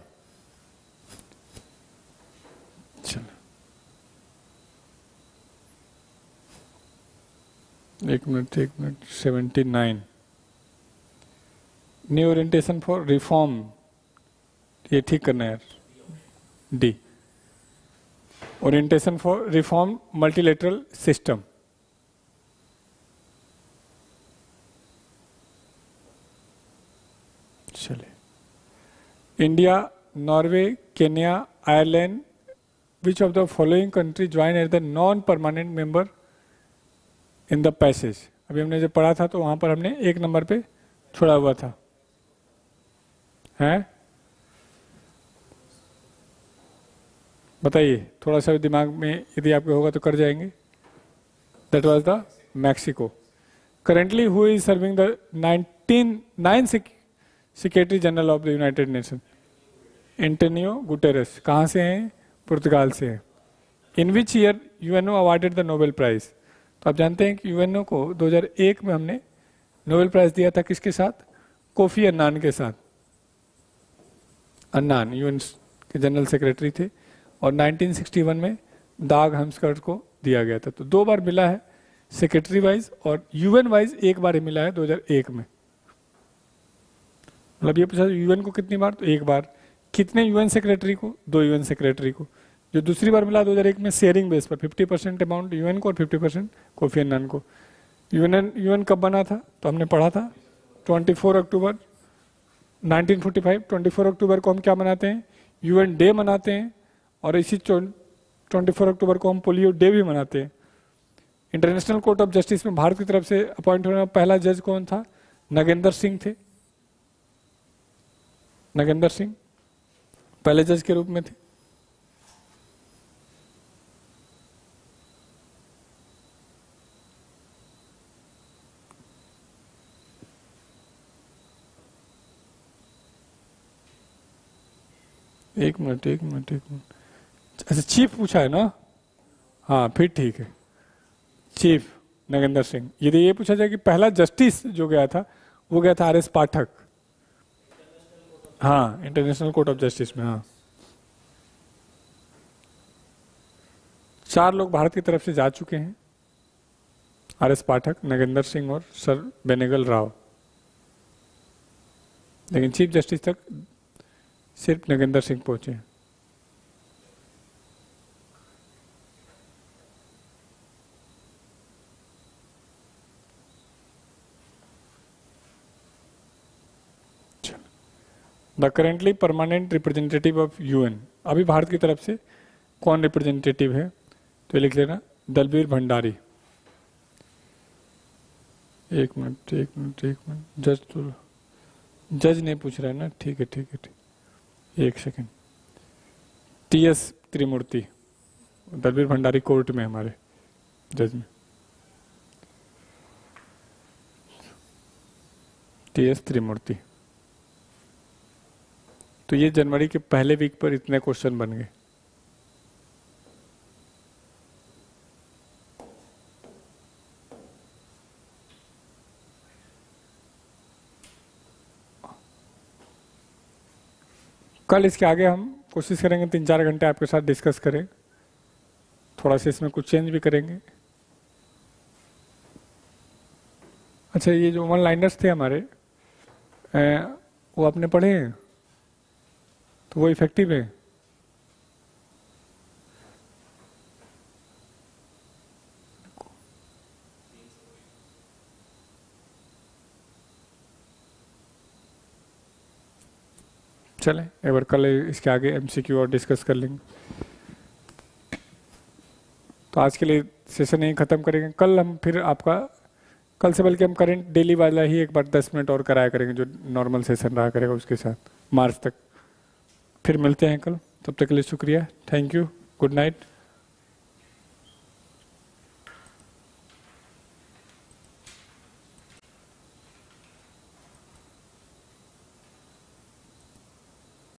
एक minute 79 new orientation for reform, ये ठीक करना है यार। The orientation for reform multilateral system. चले India, Norway, Kenya, Ireland, which of the following country join as the non permanent member in the passage. अभी हमने जब पढ़ा था तो वहां पर हमने 1 नंबर पे छोड़ा हुआ था, हैं? बताइए, थोड़ा सा दिमाग में यदि आपके होगा तो कर जाएंगे। That was the Mexico. Currently who is serving the 9 secretary general of the United Nation? Antonio Guterres. कहाँ से हैं? पुर्तगाल से हैं। In which year UNO awarded the Nobel prize? तो आप जानते हैं कि यूएनओ को 2001 में हमने नोबेल प्राइज दिया था। किसके साथ? कोफी अन्नान के साथ। अन्नान यूएन के जनरल सेक्रेटरी थे और 1961 में दाग हम्सकर्ट को दिया गया था। तो 2 बार मिला है सेक्रेटरी वाइज, और यूएन वाइज 1 बार ही मिला है 2001 में। मतलब ये पूछा यूएन को कितनी बार? तो 1 बार। कितने यूएन सेक्रेटरी को? 2 यूएन सेक्रेटरी को। जो दूसरी बार मिला 2001 में शेयरिंग बेस पर 50% अमाउंट यूएन को और 50% कोफी अन्नान को। यूएन कब बना था? तो हमने पढ़ा था 24 अक्टूबर 1945। 24 अक्टूबर को हम क्या मनाते हैं? यूएन डे मनाते हैं। और इसी 24 अक्टूबर को हम पोलियो डे भी मनाते हैं। इंटरनेशनल कोर्ट ऑफ जस्टिस में भारत की तरफ से अपॉइंट होने वाला पहला जज कौन था? नगेंद्र सिंह थे। नगेंद्र सिंह पहले जज के रूप में थे। एक मिनट। अच्छा, चीफ पूछा है ना? हाँ, फिर ठीक है। चीफ नगेंद्र सिंह। यदि ये पूछा जाए कि पहला जस्टिस जो गया था वो गया था आर.एस. पाठक। हाँ, इंटरनेशनल कोर्ट ऑफ जस्टिस में। हाँ, 4 लोग भारत की तरफ से जा चुके हैं, आर.एस. पाठक, नगेंद्र सिंह और सर बेनेगल राव। लेकिन चीफ जस्टिस तक सिर्फ नगेंद्र सिंह पहुंचे हैं। The currently permanent representative of UN, अभी भारत की तरफ से कौन रिप्रेजेंटेटिव है, तो ये लिख लेना दलबीर भंडारी। एक मिनट, जज नहीं पूछ रहा है ना, ठीक है, एक second. TS Tirumurti, Dalveer Bhandari court में हमारे जज में, टीएस त्रिमूर्ति। तो ये जनवरी के पहले वीक पर इतने क्वेश्चन बन गए। कल इसके आगे हम कोशिश करेंगे 3-4 घंटे आपके साथ डिस्कस करें, थोड़ा सा इसमें कुछ चेंज भी करेंगे। अच्छा, ये जो वन लाइनर्स थे हमारे, वो आपने पढ़े हैं, तो वो इफेक्टिव है? चलें एक बार कल इसके आगे एमसीक्यू और डिस्कस कर लेंगे। तो आज के लिए सेशन यहीं ख़त्म करेंगे। कल हम फिर आपका, कल से बल्कि हम करंट डेली वाला ही एक बार 10 मिनट और कराया करेंगे, जो नॉर्मल सेशन रहा करेगा उसके साथ, मार्च तक। फिर मिलते हैं कल, तब तक के लिए शुक्रिया, थैंक यू, गुड नाइट।